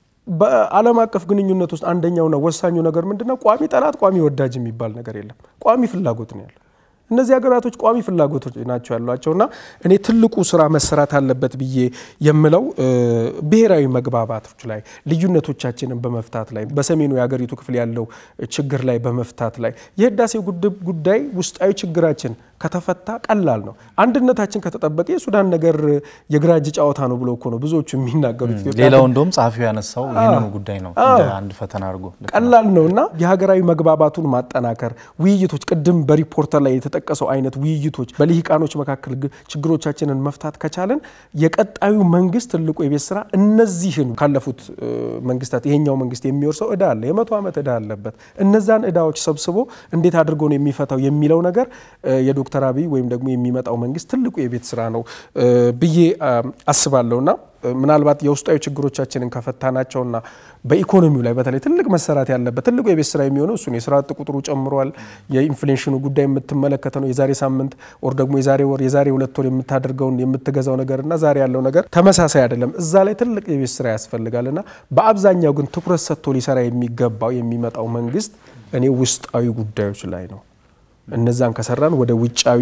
በዓለም አቀፍ ግንኙነት ውስጥ አንደኛው ነው ወሳኙ ነገር ምንድነው ቋሚ ጠላት ቋሚ ወዳጅ የሚባል ነገር የለም ቋሚ ፍላጎት ነው ያለው እነዚህ ሀገራቶች ቋሚ ፍላጎቶች ናቸው ያሏቸውና እኔ ትልቁ ስራ መሰራት አለበት ብዬ የምለው ብሔራዊ መግባባቶች ላይ ልዩነቶቻችንን በመፍታት ላይ በሰሜኑ የሀገሪቱ ክፍል ያለው ችግር ላይ በመፍታት ላይ የህዳሴው ግድብ ጉዳይ ውስጣዊ ችግራችን ከተፈታ ቀላል ነው አንድነታችን ከተጠበቀ የሱዳን ነገር የግራጅ ጫዋታ ነው ብሎ እኮ ነው ብዙዎቹ የሚናገሩት ሌላው እንደውም ጻፊው ያነሳው ይሄንን ጉዳይ ነው እንደ አንድ ፈተና አድርጎ ቀላል ነውና የሀገራዊ መግባባቱን ማጠናከር ውይይቶች ቅድም በሪፖርተር ላይ የተጠቀሰው አይነት ውይይቶች በልሂቃኖች መካከል ችግሮቻችንን መፍታት ከቻለን የቀጣዩ መንግስት ትልቁ የቤት ስራ እነዚህን ካለፉት መንግስታት ይሄኛው መንግስት የሚወርሰው እዳ አለ የመቶ ዓመት እዳ አለበት እነዛን እዳዎች ሰብስቦ እንዴት አድርጎ ነው የሚፈታው የሚለው ነገር ዶክተር አብይ ወይም ደግሞ የሚመጣው መንግስት ትልቁ የቤት ስራ ነው ብዬ አስባለሁና ምናልባት የውስጣዊ ችግሮቻችንን ከፈታናቸውና በኢኮኖሚው ላይ በተለይ ትልቅ መሰራት ያለበት ትልቁ የቤት ስራ የሚሆነው እሱ ነው የስራ አጥ ቁጥሩ ጨምሯል የኢንፍሌሽኑ ጉዳይ የምትመለከተው ነው የዛሬ ሳምንት ወር ደግሞ የዛሬ ወር የዛሬ 2 ወር የምታደርገውን የምትገዛው ነገርና ዛሬ ያለው ነገር ተመሳሳይ አይደለም እዛ ላይ ትልቅ የቤት ስራ ያስፈልጋልና በአብዛኛው ግን ትኩረት ሰጥቶ ሊሰራ የሚገባው የሚመጣው መንግስት እኔ ውስጣዊ ጉዳዮች ላይ ነው እነዛን ከሰራን ወደ ውጫዊ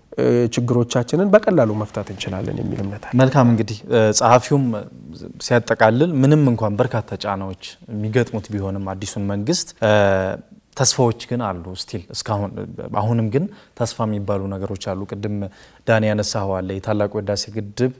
ችግሮቻችንን በቀላሉ መፍታት እንችላለን የሚል እምነት አለ መልካም እንግዲህ ጸሐፊውም ሲያጠቃልል ምንም እንኳን በርካታ ጫናዎች የሚገጥሙት ቢሆንም አዲሱን መንግስት ተስፋዎች ግን አሉ ስቲል እስካሁን አሁንም ግን ተስፋ የሚባሉ ነገሮች አሉ ቅድም ዳኒ ያነሳው አለ የታላቁ ህዳሴ ግድብ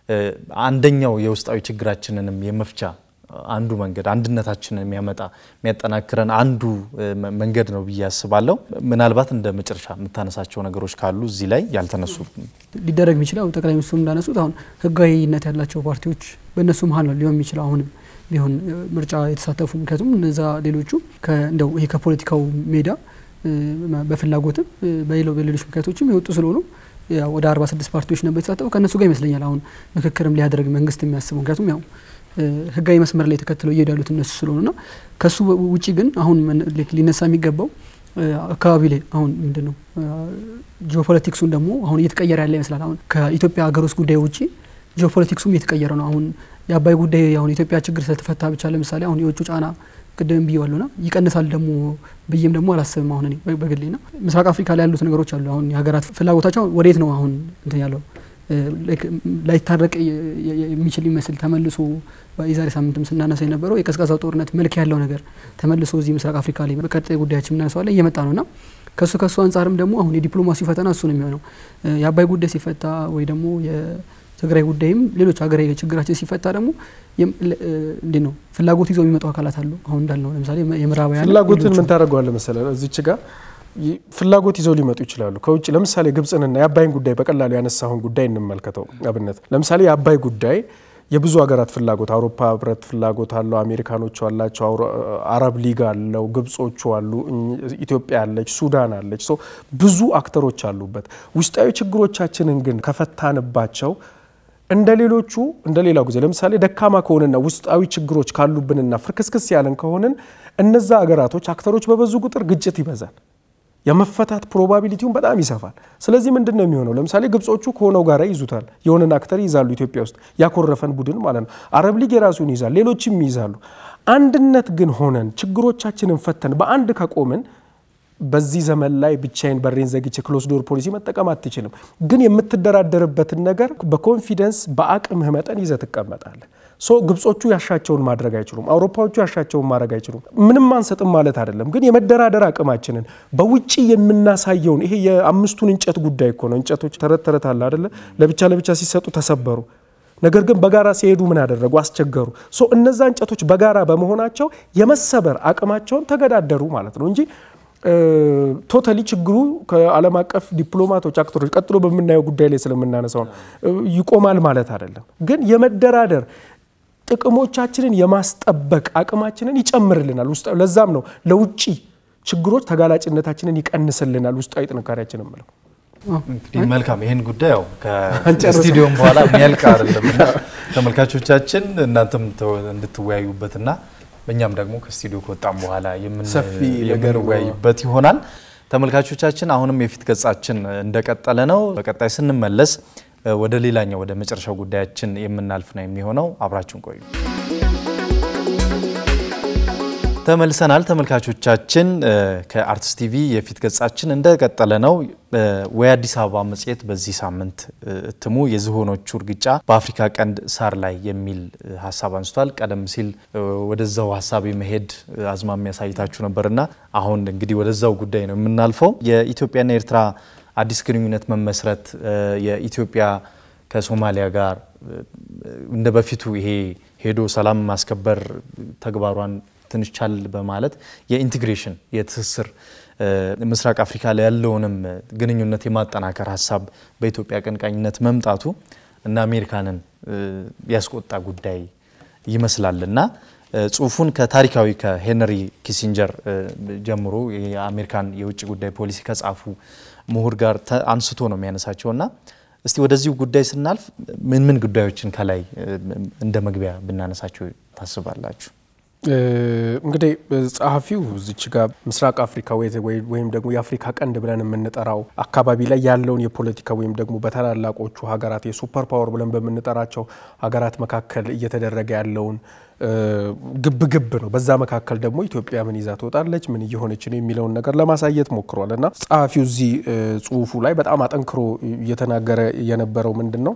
አንደኛው የውስጣዊ ችግራችንንም የመፍቻ አንዱ መንገድ አንድነታችንን የሚያጠናክረን አንዱ መንገድ ነው ብዬ አስባለሁ ምናልባት እንደ መጨረሻ የምታነሳቸው ነገሮች ካሉ እዚህ ላይ ያልተነሱ ሊደረግ የሚችለው ጠቅላይ ሚኒስትሩ እንዳነሱት አሁን ህጋዊነት ያላቸው ፓርቲዎች በእነሱ መሀል ነው ሊሆን የሚችለው አሁንም ቢሆን ምርጫ የተሳተፉ ምክንያቱም እነዛ ሌሎቹ እንደው ይሄ ከፖለቲካው ሜዳ በፍላጎትም በሌሎች ምክንያቶችም ይወጡ ስለሆኑ ወደ 46 ፓርቲዎች ነበር የተሳተፉ ከነሱ ጋር ይመስለኛል አሁን ምክክርም ሊያደርግ መንግስት የሚያስበው ምክንያቱም ያው ህጋዊ መስመር ላይ ተከትለው እየዳሉት እነሱ ስለሆነና ከሱ ውጪ ግን አሁን ሊነሳ የሚገባው አካባቢ ላይ አሁን ምንድነው ጂኦፖለቲክሱን ደግሞ አሁን እየተቀየረ ያለ ይመስላል አሁን ከኢትዮጵያ ሀገር ውስጥ ጉዳይ ውጪ ጂኦፖለቲክሱም እየተቀየረ ነው አሁን የአባይ ጉዳይ አሁን ኢትዮጵያ ችግር ስለተፈታ ብቻ ለምሳሌ አሁን የውጭ ጫና ቅድም ቢዋሉና ይቀንሳል ደግሞ ብዬም ደግሞ አላስብም አሁን እኔ በግሌና ምስራቅ አፍሪካ ላይ ያሉት ነገሮች አሉ አሁን የሀገራት ፍላጎታቸው ወዴት ነው አሁን እንትን ያለው ላይታረቅ የሚችል ይመስል ተመልሶ በኢዛሬ ሳምንትም ስናነሳ የነበረው የቀዝቃዛው ጦርነት መልክ ያለው ነገር ተመልሶ እዚህ ምስራቅ አፍሪካ ላይ በቀጣይ ጉዳያችን እናነሳው ላይ እየመጣ ነውና ከሱ አንፃርም ደግሞ አሁን የዲፕሎማሲ ፈተና እሱ ነው የሚሆነው የአባይ ጉዳይ ሲፈታ ወይ ደግሞ የትግራይ ጉዳይም ሌሎች ሀገራዊ ችግራችን ሲፈታ ደግሞ እንዴ ነው ፍላጎት ይዘው የሚመጣው አካላት አሉ አሁን እንዳልነው ለምሳሌ የምዕራባውያን ፍላጎትን ምን ታደርገዋለህ መሰለህ እዚች ጋር ፍላጎት ይዘው ሊመጡ ይችላሉ ከውጭ ለምሳሌ ግብጽንና የአባይን ጉዳይ በቀላሉ ያነሳውን ጉዳይ እንመልከተው አብነት ለምሳሌ የአባይ ጉዳይ የብዙ ሀገራት ፍላጎት አውሮፓ ህብረት ፍላጎት አለው አሜሪካኖች አላቸው አረብ ሊግ አለው ግብጾቹ አሉ ኢትዮጵያ አለች ሱዳን አለች ብዙ አክተሮች አሉበት ውስጣዊ ችግሮቻችንን ግን ከፈታንባቸው እንደሌላው ጊዜ ለምሳሌ ደካማ ከሆነና ውስጣዊ ችግሮች ካሉብንና ፍርክስክስ ያለን ከሆነን እነዛ ሀገራቶች አክተሮች በበዙ ቁጥር ግጭት ይበዛል የመፈታት ፕሮባቢሊቲውን በጣም ይሰፋል ስለዚህ ምንድነው የሚሆነው ለምሳሌ ግብጾቹ ከሆነው ጋር ይዙታል የሆነን አክተር ይዛሉ ኢትዮጵያ ውስጥ ያኮረፈን ቡድን ማለት ነው አረብ ሊግ የራሱን ይዛል ሌሎችም ይዛሉ አንድነት ግን ሆነን ችግሮቻችንን ፈተን በአንድ ከቆምን በዚህ ዘመን ላይ ብቻዬን በሬን ዘግቼ ክሎዝ ዶር ፖሊሲ መጠቀም አትችልም ግን የምትደራደርበትን ነገር በኮንፊደንስ በአቅምህ መጠን ይዘህ ተቀመጣለህ ግብጾቹ ያሻቸውን ማድረግ አይችሉም አውሮፓዎቹ ያሻቸውን ማድረግ አይችሉም ምንም አንሰጥም ማለት አይደለም ግን የመደራደር አቅማችንን በውጪ የምናሳየውን ይሄ የአምስቱን እንጨት ጉዳይ እኮ ነው እንጨቶች ተረተረታል አይደለ ለብቻ ሲሰጡ ተሰበሩ ነገር ግን በጋራ ሲሄዱ ምን አደረጉ አስቸገሩ እነዛ እንጨቶች በጋራ በመሆናቸው የመሰበር አቅማቸውን ተገዳደሩ ማለት ነው እንጂ ቶታሊ ችግሩ ከዓለም አቀፍ ዲፕሎማቶች አክተሮች ቀጥሎ በመናየው ጉዳይ ላይ ስለምናነሳው ይቆማል ማለት አይደለም ግን የመደራደር ጥቅሞቻችንን የማስጠበቅ አቅማችንን ይጨምርልናል ውስጥ ለዛም ነው ለውጪ ችግሮች ተጋላጭነታችንን ይቀንስልናል ውስጣዊ ጥንካሬያችንን ማለት እንግዲህ መልካም ይሄን ጉዳይ ያው ከስቱዲዮም በኋላ የሚያልቅ አይደለምና ተመልካቾቻችን እናንተም እንድትወያዩበትና በእኛም ደግሞ ከስቱዲዮ ከወጣም በኋላ የምንወያይበት ይሆናል ተመልካቾቻችን አሁንም የፊት ገጻችን እንደቀጠለ ነው በቀጣይ ስንመለስ ወደ ሌላኛው ወደ መጨረሻው ጉዳያችን የምናልፍ ነው የሚሆነው አብራችሁን ቆዩ ተመልሰናል ተመልካቾቻችን ከአርትስ ቲቪ የፊት ገጻችን እንደቀጠለ ነው ወይ አዲስ አበባ መጽሔት በዚህ ሳምንት እትሙ የዝሆኖቹ እርግጫ በአፍሪካ ቀንድ ሳር ላይ የሚል ሐሳብ አንስቷል ቀደም ሲል ወደዛው ሐሳብ የመሄድ አዝማሚያ ያሳይታችሁ ነበርና አሁን እንግዲህ ወደዛው ጉዳይ ነው የምናልፈው የኢትዮጵያና ኤርትራ አዲስ ግንኙነት መመስረት የኢትዮጵያ ከሶማሊያ ጋር እንደበፊቱ ይሄ ሄዶ ሰላም ማስከበር ተግባሯን ትንሽ ቻል በማለት የኢንቲግሬሽን የትስስር ምስራቅ አፍሪካ ላይ ያለውንም ግንኙነት የማጠናከር ሐሳብ በኢትዮጵያ ቀንቃኝነት መምጣቱ እና አሜሪካንን ያስቆጣ ጉዳይ ይመስላልና ጽሁፉን ከታሪካዊ ከሄንሪ ኪሲንጀር ጀምሮ የአሜሪካን የውጭ ጉዳይ ፖሊሲ ከጻፉ ምሁር ጋር አንስቶ ነው የሚያነሳቸውና እስቲ ወደዚህ ጉዳይ ስናልፍ ምን ጉዳዮችን ከላይ እንደ መግቢያ ብናነሳቸው ታስባላችሁ እንግዲህ ጻፊው እዚች ጋር ምስራቅ አፍሪካ ወይም ደግሞ የአፍሪካ ቀንድ ብለን የምንጠራው አካባቢ ላይ ያለውን የፖለቲካ ወይም ደግሞ በተላላቆቹ ሀገራት የሱፐር ፓወር ብለን በመንጠራቸው ሀገራት መካከል እየተደረገ ያለውን ግብ ነው በዛ መካከል ደግሞ ኢትዮጵያ ምን ይዛ ትወጣለች ምን እየሆነች ነው የሚለውን ነገር ለማሳየት ሞክሯልና ጻፊው እዚ ጽሁፉ ላይ በጣም አጠንክሮ እየተናገረ የነበረው ምንድነው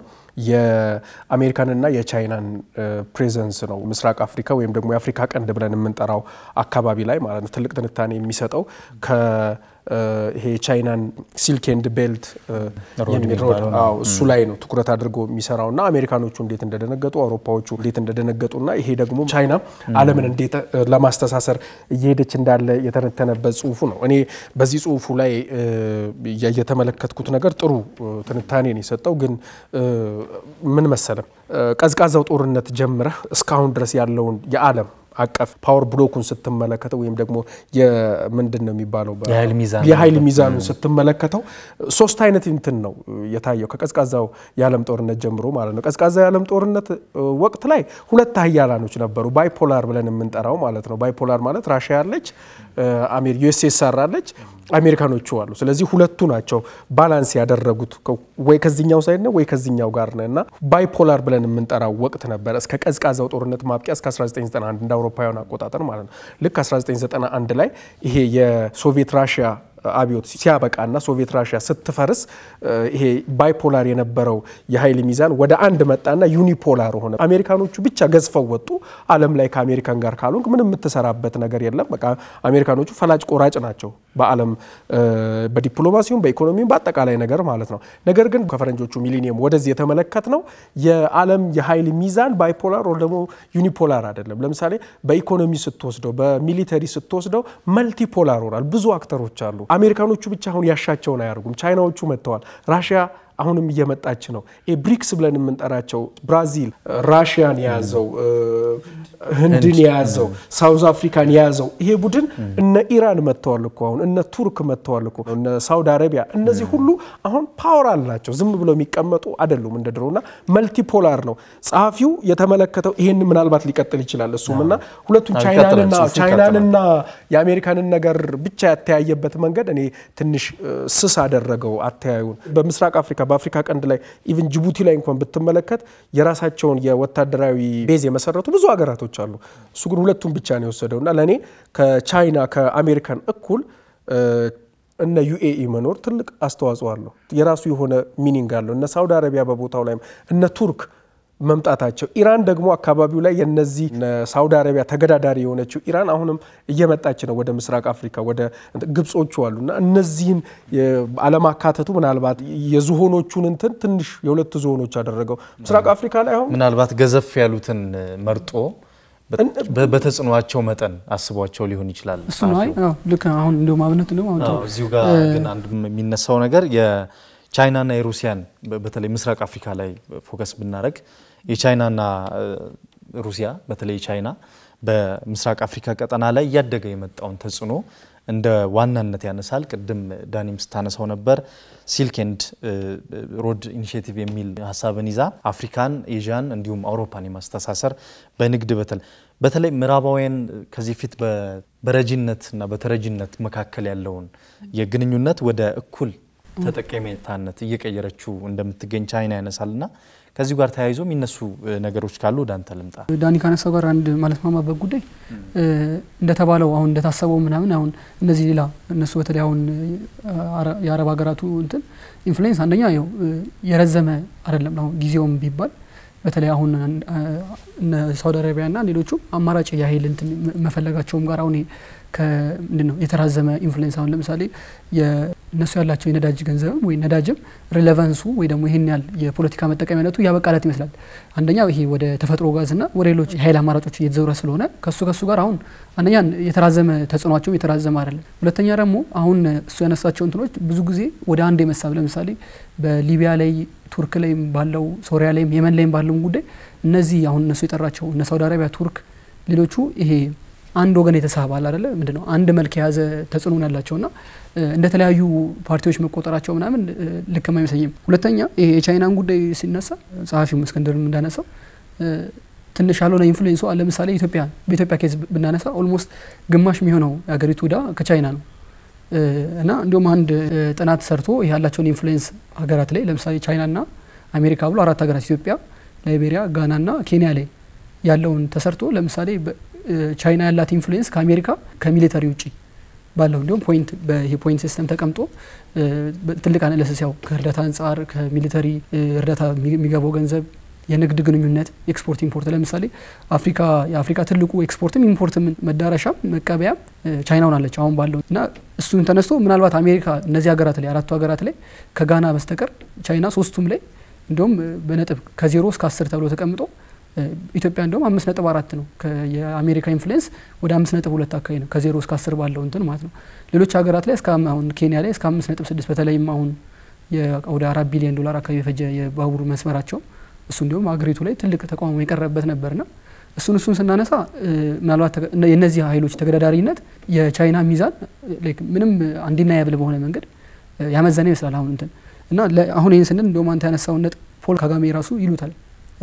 የአሜሪካንና የቻይናን ፕሬዘንስ ነው ምስራቅ አፍሪካ ወይም ደግሞ የአፍሪካ ቀንድ ብለን የምንጠራው አካባቢ ላይ ማለት ነው ትልቅ ትንታኔ የሚሰጠው ይሄ ቻይናን ሲልክ ኤንድ ቤልት የሚሮድ እሱ ላይ ነው ትኩረት አድርጎ የሚሰራውና አሜሪካኖቹ እንዴት እንደደነገጡ አውሮፓዎቹ እንዴት እንደደነገጡና ይሄ ደግሞ ቻይና ዓለምን እንዴት ለማስተሳሰር እየሄደች እንዳለ የተነተነበት ጽሁፉ ነው እኔ በዚህ ጽሁፉ ላይ የተመለከትኩት ነገር ጥሩ ትንታኔ ነው የሰጠው ግን ምን መሰለም ቀዝቃዛው ጦርነት ጀምረህ እስካሁን ድረስ ያለውን የዓለም አቀፍ ፓወር ብሎኩን ስትመለከተው ወይም ደግሞ ምንድነው የሚባለው የኃይል ሚዛኑን ስትመለከተው ሶስት አይነት እንትን ነው የታየው ከቀዝቃዛው የዓለም ጦርነት ጀምሮ ማለት ነው ቀዝቃዛው የዓለም ጦርነት ወቅት ላይ ሁለት ኃያላኖች ነበሩ ባይፖላር ብለን የምንጠራው ማለት ነው ባይፖላር ማለት ራሽያ ያለች ዩኤስኤስአር አለች አሜሪካኖቹ አሉ ስለዚህ ሁለቱ ናቸው ባላንስ ያደረጉት ወይ ከዚህኛው ሳይድ ነው ወይ ከዚህኛው ጋር ነውና ባይፖላር ብለን የምንጠራው ወቅት ነበር እስከ ቀዝቃዛው ጦርነት ማብቂያ እስከ 1991 እንደ አውሮፓውያን አቆጣጠር ማለት ነው ልክ 1991 ላይ ይሄ የሶቪየት ራሽያ አብዮት ሲያበቃና ሶቪየት ራሽያ ስትፈርስ ይሄ ባይፖላር የነበረው የኃይል ሚዛን ወደ አንድ መጣና ዩኒፖላር ሆነ አሜሪካኖቹ ብቻ ገዝፈው ወጡ ዓለም ላይ ከአሜሪካን ጋር ካሉን ምንም የምትሰራበት ነገር የለም በቃ አሜሪካኖቹ ፈላጭ ቆራጭ ናቸው በዓለም በዲፕሎማሲውም በኢኮኖሚውም በአጠቃላይ ነገር ማለት ነው ነገር ግን ከፈረንጆቹ ሚሊኒየም ወደዚህ የተመለከተነው የዓለም የኃይል ሚዛን ባይፖላር ወይ ደግሞ ዩኒፖላር አይደለም ለምሳሌ በኢኮኖሚ ስትወስደው በሚሊተሪ ስትወስደው መልቲፖላር ሆኗል ብዙ አክተሮች አሉ አሜሪካኖቹ ብቻ አሁን ያሻቸውን አያርጉም ቻይናዎቹ መጥተዋል ራሽያ አሁንም እየመጣች ነው ብሪክስ ብለን የምንጠራቸው ብራዚል ራሽያን ያዘው ህንድን ያዘው ሳውዝ አፍሪካን ያዘው ይሄ ቡድን እነ ኢራን መጥተዋል እኮ አሁን እነ ቱርክ መጥተዋል እኮ እነ ሳውዲ አረቢያ እነዚህ ሁሉ አሁን ፓወር አላቸው ዝም ብለው የሚቀመጡ አይደሉም እንደድሮና መልቲፖላር ነው ጻፊው የተመለከተው ይሄን ምናልባት ሊቀጥል ይችላል እሱምና ሁለቱም ቻይናንና የአሜሪካንን ነገር ብቻ ያተያየበት መንገድ እኔ ትንሽ ስስ አደረገው አተያዩን በምስራቅ አፍሪካ በአፍሪካ ቀንድ ላይ ኢቭን ጅቡቲ ላይ እንኳን ብትመለከት የራሳቸውን የወታደራዊ ቤዝ የመሰረቱ ብዙ ሀገራቶች አሉ እሱ ግን ሁለቱም ብቻ ነው የወሰደውና ለኔ ከቻይና ከአሜሪካን እኩል እነ ዩኤኢ መኖር ትልቅ አስተዋጽኦ አለው የራሱ የሆነ ሚኒንግ አለው እነ ሳውዲ አረቢያ በቦታው ላይ እነ ቱርክ መምጣታቸው ኢራን ደግሞ አካባቢው ላይ የነዚህ ሳውዲ አረቢያ ተገዳዳሪ የሆነችው ኢራን አሁንም እየመጣች ነው ወደ ምስራቅ አፍሪካ ወደ ግብጾቹ አሉና እነዚህን አለማካተቱ ምናልባት የዝሆኖቹን እንትን ትንሽ የሁለት ዝሆኖች አደረገው ምስራቅ አፍሪካ ላይ አሁን ምናልባት ገዘፍ ያሉትን መርጦ በተጽኗቸው መጠን አስቧቸው ሊሆን ይችላል እሱ ነው ልክ አሁን እንደው ማብነት ነው አሁን እዚሁ ጋር ግን አንድ የሚነሳው ነገር የቻይናና የሩሲያን በተለይ ምስራቅ አፍሪካ ላይ ፎከስ ብናረግ የቻይናና ሩሲያ በተለይ ቻይና በምስራቅ አፍሪካ ቀጠና ላይ ያደገ የመጣውን ተጽዕኖ እንደ ዋናነት ያነሳል ቅድም ዳኒም ስታነሳው ነበር ሲልክ ኤንድ ሮድ ኢኒሺዬቲቭ የሚል ሐሳብን ይዛ አፍሪካን ኤዥያን እንዲሁም አውሮፓን የማስተሳሰር በንግድ በተለይ ምዕራባውያን ከዚህ ፊት በረጂነትና በተረጂነት መካከል ያለውን የግንኙነት ወደ እኩል ተጠቃሚነታነት እየቀየረችው እንደምትገኝ ቻይና ያነሳልና ከዚህ ጋር ተያይዞ የሚነሱ ነገሮች ካሉ ዳንተ ልምጣ ዳኒ ካነሳው ጋር አንድ ማለት ማማበብ ጉዳይ እንደተባለው አሁን እንደታሰበው ምናምን አሁን እነዚህ ሌላ እነሱ በተለይ አሁን የአረብ ሀገራቱ እንትን ኢንፍሉዌንስ አንደኛ ያው የረዘመ አይደለም አሁን ጊዜውም ቢባል በተለይ አሁን ሳውዲ አረቢያና ሌሎቹ አማራጭ ያህል እንትን መፈለጋቸውም ጋር አሁን ምንድነው የተራዘመ ኢንፍሉዌንስ አሁን ለምሳሌ የነሱ ያላቸው የነዳጅ ገንዘብ ወይ ነዳጅም ሪሌቫንሱ ወይ ደግሞ ይሄን ያል የፖለቲካ መጠቀሚያነቱ ያበቃላት ይመስላል አንደኛው ይሄ ወደ ተፈጥሮ ጋዝና ወደ ሌሎች ኃይል አማራጮች እየተዘወረ ስለሆነ ከሱ ጋር አሁን አንደኛ የተራዘመ ተጽኗቸው የተራዘመ አይደለም ሁለተኛ ደግሞ አሁን እሱ ያነሳቸው እንትኖች ብዙ ጊዜ ወደ አንድ የመሳብ ለምሳሌ በሊቢያ ላይ ቱርክ ላይ ባለው ሶሪያ ላይ የመን ላይ ባለው ጉዳይ እነዚህ አሁን እነሱ የጠራቸው እነ ሳውዲ አረቢያ ቱርክ ሌሎቹ ይሄ አንድ ወገን የተሳባል አይደለ ምንድነው አንድ መልክ ያዘ ተጽዕኖ ያላቸውና እንደተለያዩ ፓርቲዎች መቆጠራቸው ምናምን ልክ የማይመስልም ሁለተኛ ይሄ የቻይናን ጉዳይ ሲነሳ ጸሐፊው እስክንድርም እንዳነሳው ትንሽ ያለውን ኢንፍሉዌንሱ ለምሳሌ በኢትዮጵያ ኬዝ ብናነሳ ኦልሞስት ግማሽ የሚሆነው ያገሪቱ ዳ ከቻይና ነው እና እንደውም አንድ ጥናት ሰርቶ ያላቸውን ኢንፍሉዌንስ ሀገራት ላይ ለምሳሌ ቻይናና አሜሪካ ብሎ አራት ሀገራት ኢትዮጵያ ላይቤሪያ ጋናና ኬንያ ላይ ያለውን ተሰርቶ ለምሳሌ ቻይና ያላት ኢንፍሉዌንስ ከአሜሪካ ከሚሊተሪ ውጪ ባለው እንደውም ፖይንት ሲስተም ተቀምጦ ትልቅ አናሊሲስ ያው ከእርዳታ አንፃር ከሚሊተሪ እርዳታ የሚገባው ገንዘብ የንግድ ግንኙነት ኤክስፖርት ኢምፖርት ለምሳሌ የአፍሪካ ትልቁ ኤክስፖርትም ኢምፖርትም መዳረሻም መቀበያ ቻይና ሆናለች አሁን ባለው እና እሱን ተነስቶ ምናልባት አሜሪካ እነዚህ ሀገራት ላይ አራቱ ሀገራት ላይ ከጋና በስተቀር ቻይና ሶስቱም ላይ እንደውም በነጥብ ከ0 እስከ 10 ተብሎ ተቀምጦ ኢትዮጵያ እንደውም 5.4 ነው የአሜሪካ ኢንፍሉዌንስ ወደ 5.2 አካባቢ ነው ከ0 እስከ 10 ባለው እንትን ማለት ነው ሌሎች ሀገራት ላይ እስከ አሁን ኬንያ ላይ እስከ 5.6 በተለይም አሁን ወደ $4 ቢሊዮን አካባቢ የፈጀ የባቡር መስመራቸው እሱ እንደውም አገሪቱ ላይ ትልቅ ተቋም የቀረበበት ነበርና እሱን ስናነሳ ምናልባት የነዚህ ኃይሎች ተገዳዳሪነት የቻይና ሚዛን ምንም አንዲና ያብል በሆነ መንገድ ያመዘነ ይመስላል አሁን እንትን እና አሁን ይሄን ስንል እንደውም አንተ ያነሳው ነጥ ፖል ካጋሜ ራሱ ይሉታል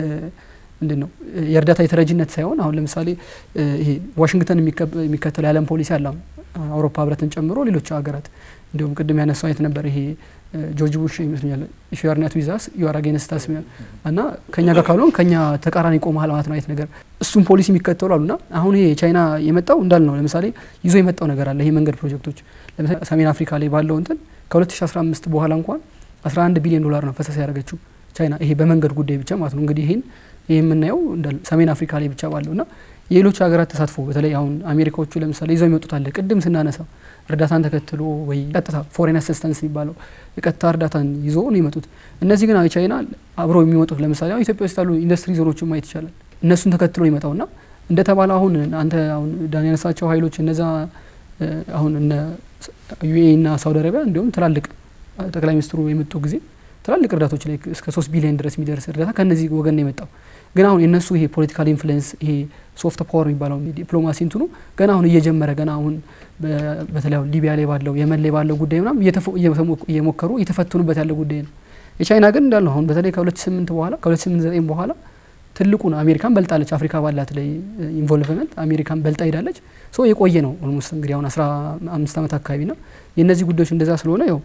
ምንድነው የእርዳታ የተረጂነት ሳይሆን አሁን ለምሳሌ ይሄ ዋሽንግተን የሚከተል ያለም ፖሊሲ አለ አውሮፓ ህብረትን ጨምሮ ሌሎች ሀገራት እንደውም ቅድም ያነሳው አይነት ነበር ይሄ ጆርጅ ቡሽ ይመስለኛል if you are not with us you are against us እና ከኛ ጋር ካልሆን ከኛ ተቃራኒ ቆመሃል ማለት ነው አይነት ነገር እሱን ፖሊሲ የሚከተሉ አሉና አሁን ይሄ ቻይና የመጣው እንዳልነው ለምሳሌ ይዞ የመጣው ነገር አለ ይሄ መንገድ ፕሮጀክቶች ለምሳሌ ሰሜን አፍሪካ ላይ ባለው እንትን ከ2015 በኋላ እንኳን $11 ቢሊዮን ነው ፈሰስ ያደረገችው ቻይና ይሄ በመንገድ ጉዳይ ብቻ ማለት ነው እንግዲህ ይሄን የምናየው እንዳል ሰሜን አፍሪካ ላይ ብቻ ባለውና የሌሎች ሀገራት ተሳትፎ በተለይ አሁን አሜሪካዎቹ ለምሳሌ ይዘው የሚወጡት አለ ቅድም ስናነሳ እርዳታን ተከትሎ ወይ ቀጥታ ፎሬን አሲስታንስ የሚባለው የቀጥታ እርዳታን ይዞ ነው የሚመጡት እነዚህ ግን ቻይና አብረው የሚመጡት ለምሳሌ ኢትዮጵያ ውስጥ ያሉ ኢንዱስትሪ ዞኖችን ማየት ይቻላል እነሱን ተከትሎ ይመጣውና እንደተባለ አሁን አንተ አሁን ዳን ያነሳቸው ኃይሎች እነዛ አሁን እነ ዩኤኢ እና ሳውዲ አረቢያ እንደውም ትላልቅ ጠቅላይ ሚኒስትሩ የመጡ ጊዜ ትላልቅ እርዳታዎች ላይ እስከ 3 ቢሊዮን ድረስ የሚደርስ እርዳታ ከነዚህ ወገን ነው የመጣው ግን አሁን የነሱ ይሄ ፖለቲካል ኢንፍሉዌንስ ይሄ ሶፍት ፓወር የሚባለው ዲፕሎማሲ እንትኑ ገና አሁን እየጀመረ ገና አሁን በተለያዩ ሊቢያ ላይ ባለው የመን ላይ ባለው ጉዳይ ምናምን እየሞከሩ እየተፈተኑበት ያለው ጉዳይ ነው የቻይና ግን እንዳልነው አሁን በተለይ ከ2008 በኋላ ትልቁን አሜሪካን በልጣለች አፍሪካ ባላት ላይ ኢንቮልቭመንት አሜሪካን በልጣ ሄዳለች ሶ የቆየ ነው ኦልሞስት እንግዲህ አሁን 15 አመት አካባቢ ነው የነዚህ ጉዳዮች እንደዛ ስለሆነ ያው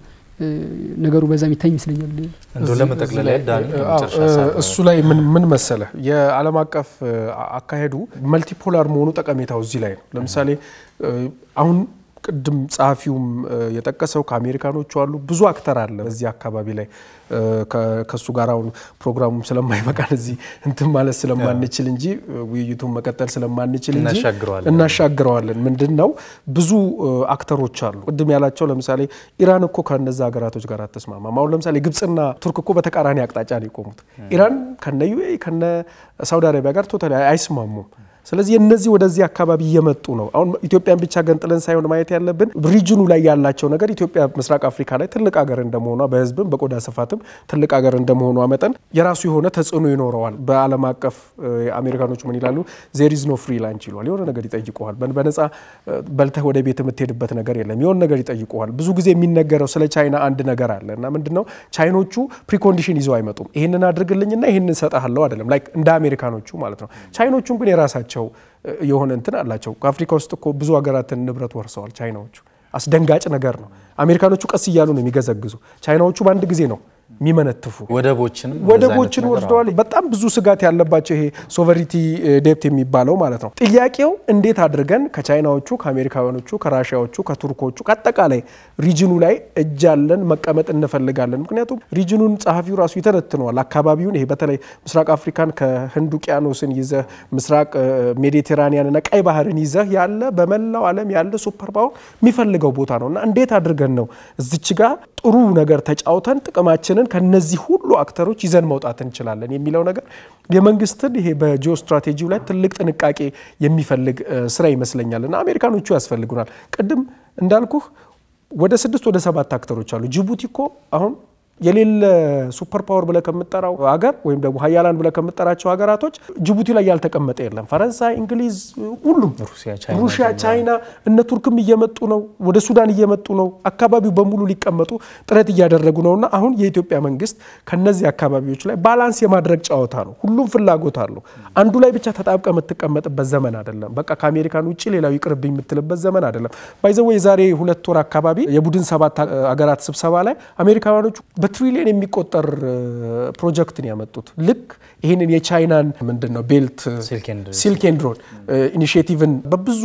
ነገሩ በዛም ይታይ ይመስለኛል እንደው ለመጠቅለል ዳኒ እሱ ላይ ምን መሰለ የዓለም አቀፍ አካሄዱ መልቲፖላር መሆኑ ጠቀሜታው እዚህ ላይ ነው ለምሳሌ አሁን ቅድም ጻፊውም የጠቀሰው ከአሜሪካኖቹ አሉ ብዙ አክተር አለ በዚህ አካባቢ ላይ ከሱ ጋር አሁን ፕሮግራሙም ስለማይበቃን እዚህ እንትን ማለት ስለማንችል እንጂ ውይይቱን መቀጠል ስለማንችል እንጂ እናሻግረዋለን ምንድነው ብዙ አክተሮች አሉ ቅድም ያላቸው ለምሳሌ ኢራን እኮ ከነዛ ሀገራቶች ጋር አትስማማም አሁን ለምሳሌ ግብጽና ቱርክ እኮ በተቃራኒ አቅጣጫ ነው የቆሙት ኢራን ከነ ዩኤኢ ከነ ሳውዲ አረቢያ ጋር ቶታሊ አይስማሙም ስለዚህ እነዚህ ወደዚህ አካባቢ እየመጡ ነው አሁን ኢትዮጵያን ብቻ ገንጥለን ሳይሆን ማየት ያለብን ሪጅኑ ላይ ያላቸው ነገር ኢትዮጵያ ምስራቅ አፍሪካ ላይ ትልቅ ሀገር እንደመሆኗ በህዝብም በቆዳ ስፋትም ትልቅ ሀገር እንደመሆኗ መጠን የራሱ የሆነ ተጽዕኖ ይኖረዋል በአለም አቀፍ አሜሪካኖች ምን ይላሉ there is no free lunch ይሏል የሆነ ነገር ይጠይቁዋል በነፃ በልተህ ወደ ቤት የምትሄድበት ነገር የለም የሆነ ነገር ይጠይቁዋል ብዙ ጊዜ የሚነገረው ስለ ቻይና አንድ ነገር አለና ምንድነው ቻይኖቹ ፕሪኮንዲሽን ይዘው አይመጡም ይሄንን አድርግልኝና ይሄንን ሰጣለሁ አይደለም ላይክ እንደ አሜሪካኖቹ ማለት ነው ቻይኖቹም ግን የራሳቸው የሆነ እንትን አላቸው አፍሪካ ውስጥ እኮ ብዙ ሀገራትን ንብረት ወርሰዋል ቻይናዎቹ አስደንጋጭ ነገር ነው አሜሪካኖቹ ቀስ ይያሉ ነው የሚገዘግዙ ቻይናዎቹ በአንድ ጊዜ ነው ሚመነጥፉ ወደቦችን ወርደዋል በጣም ብዙ ስጋት ያለባቸው ይሄ ሶቨሪቲ ዴፕት የሚባለው ማለት ነው ጥያቄው እንዴት አድርገን ከቻይናዎቹ ከአሜሪካኖቹ ከራሺያዎቹ ከቱርኮቹ ከአጠቃላይ ሪጅኑ ላይ እጃለን መቀመጥ እንፈልጋለን ምክንያቱም ሪጅኑን ጸሐፊው ራሱ ይተነትነዋል አካባቢውን ይሄ በተለይ ምስራቅ አፍሪካን ከህንድ ውቅያኖስን ይዘህ ምስራቅ ሜዲቴራኒያንና ቀይ ባህርን ይዘህ ያለ በመላው ዓለም ያለ ሱፐር ፓወር የሚፈልገው ቦታ ነውና እንዴት አድርገን ነው እዚች ጋር ጥሩ ነገር ተጫውተን ጥቅማችንን ከነዚህ ሁሉ አክተሮች ይዘን መውጣት እንችላለን የሚለው ነገር የመንግስትን ይሄ በጂኦ ስትራቴጂው ላይ ትልቅ ጥንቃቄ የሚፈልግ ስራ ይመስለኛልና አሜሪካኖቹ ያስፈልጉናል ቅድም እንዳልኩህ ወደ 6 ወደ 7 አክተሮች አሉ ጅቡቲ እኮ አሁን የሌለ ሱፐር ፓወር ብለ ከመጣራው ሀገር ወይም ደግሞ ሃያላን ብለ ከመጣራቸው ሀገራቶች ጅቡቲ ላይ ያልተቀመጠ የለም ፈረንሳይ እንግሊዝ ሁሉም ሩሲያ ቻይና እነ ቱርክም እየመጡ ነው ወደ ሱዳን እየመጡ ነው አካባቢው በሙሉ ሊቀመጡ ጥረት እያደረጉ ነውና አሁን የኢትዮጵያ መንግስት ከነዚህ አካባቢዎች ላይ ባላንስ የማድረግ ጫወታ ነው ሁሉም ፍላጎት አለው አንዱ ላይ ብቻ ተጣብቀ የምትቀመጥበት ዘመን አይደለም በቃ ከአሜሪካን ውጪ ሌላው ይቅርብኝ የምትልበት ዘመን አይደለም ባይዘው የዛሬ 2 ወር አካባቢ የቡድን 7 ሀገራት ስብሰባ ላይ አሜሪካኖቹ በትሪሊየን የሚቆጠር ፕሮጀክትን ያመጡት ልክ ይሄንን የቻይናን ምንድነው ቤልት ሲልክ ኤንድ ሮድ ኢኒሺዬቲቭን በብዙ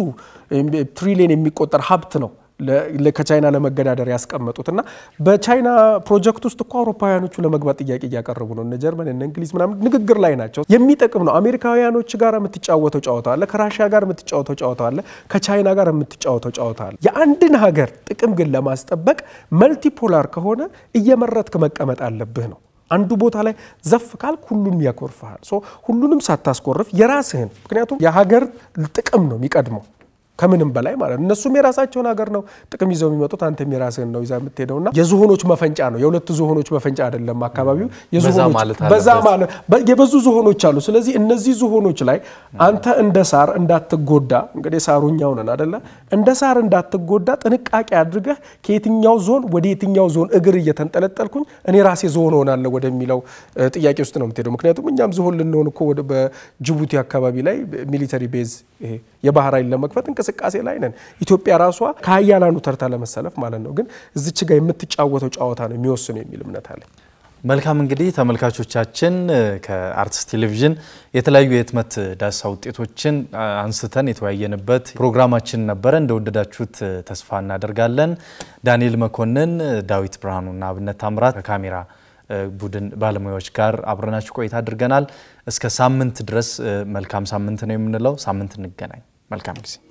ትሪሊየን የሚቆጠር ሀብት ነው ለከቻይና ለመገዳደር ያስቀመጡትና በቻይና ፕሮጀክት ውስጥ እኮ አውሮፓውያኖቹ ለመግባት ጥያቄ ያቀርቡ ነው እነ ጀርመን እነ እንግሊዝ ምናምን ንግግር ላይ ናቸው የሚጠቅም ነው አሜሪካውያኖች ጋር የምትጫወተው ጫወታ አለ ከራሺያ ጋር የምትጫወተው ጫወታ አለ ከቻይና ጋር የምትጫወተው ጫወታ አለ የአንድን ሀገር ጥቅም ግን ለማስጠበቅ መልቲፖላር ከሆነ እየመረጥክ መቀመጥ አለብህ ነው አንዱ ቦታ ላይ ዘፍ ካልክ ሁሉንም ያኮርፋል ሁሉንም ሳታስቆርፍ የራስህን ምክንያቱም የሀገር ጥቅም ነው የሚቀድመው ከምንም በላይ ማለት እነሱም የራሳቸውን ሀገር ነው ጥቅም ይዘው የሚመጡት አንተም የራስህን ነው ይዛ የምትሄደውና የዝሆኖች መፈንጫ ነው የሁለት ዝሆኖች መፈንጫ አይደለም አካባቢው የዝሆኖች በዛ ማለት የበዙ ዝሆኖች አሉ ስለዚህ እነዚህ ዝሆኖች ላይ አንተ እንደ ሳር እንዳትጎዳ እንግዲህ ሳሩኛው ነን አይደለ እንደ ሳር እንዳትጎዳ ጥንቃቄ አድርገህ ከየትኛው ዞን ወደ የትኛው ዞን እግር እየተንጠለጠልኩኝ እኔ ራሴ ዞን ሆናለሁ ወደሚለው ጥያቄ ውስጥ ነው የምትሄደው ምክንያቱም እኛም ዝሆን ልንሆን እኮ ወደ በጅቡቲ አካባቢ ላይ ሚሊተሪ ቤዝ ይሄ የባህር ኃይል ለመክፈት እንቅስቃሴ ላይ ነን ኢትዮጵያ ራሷ ከሀያላኑ ተርታ ለመሰለፍ ማለት ነው ግን እዚች ጋር የምትጫወተው ጫወታ ነው የሚወስነው የሚል እምነት አለ መልካም እንግዲህ ተመልካቾቻችን ከአርትስ ቴሌቪዥን የተለያዩ የህትመት ዳሰሳ ውጤቶችን አንስተን የተወያየንበት ፕሮግራማችን ነበር እንደወደዳችሁት ተስፋ እናደርጋለን ዳንኤል መኮንን ዳዊት ብርሃኑና አብነት ታምራት ከካሜራ ቡድን ባለሙያዎች ጋር አብረናችሁ ቆይታ አድርገናል እስከ ሳምንት ድረስ መልካም ሳምንት ነው የምንለው ሳምንት እንገናኝ መልካም ጊዜ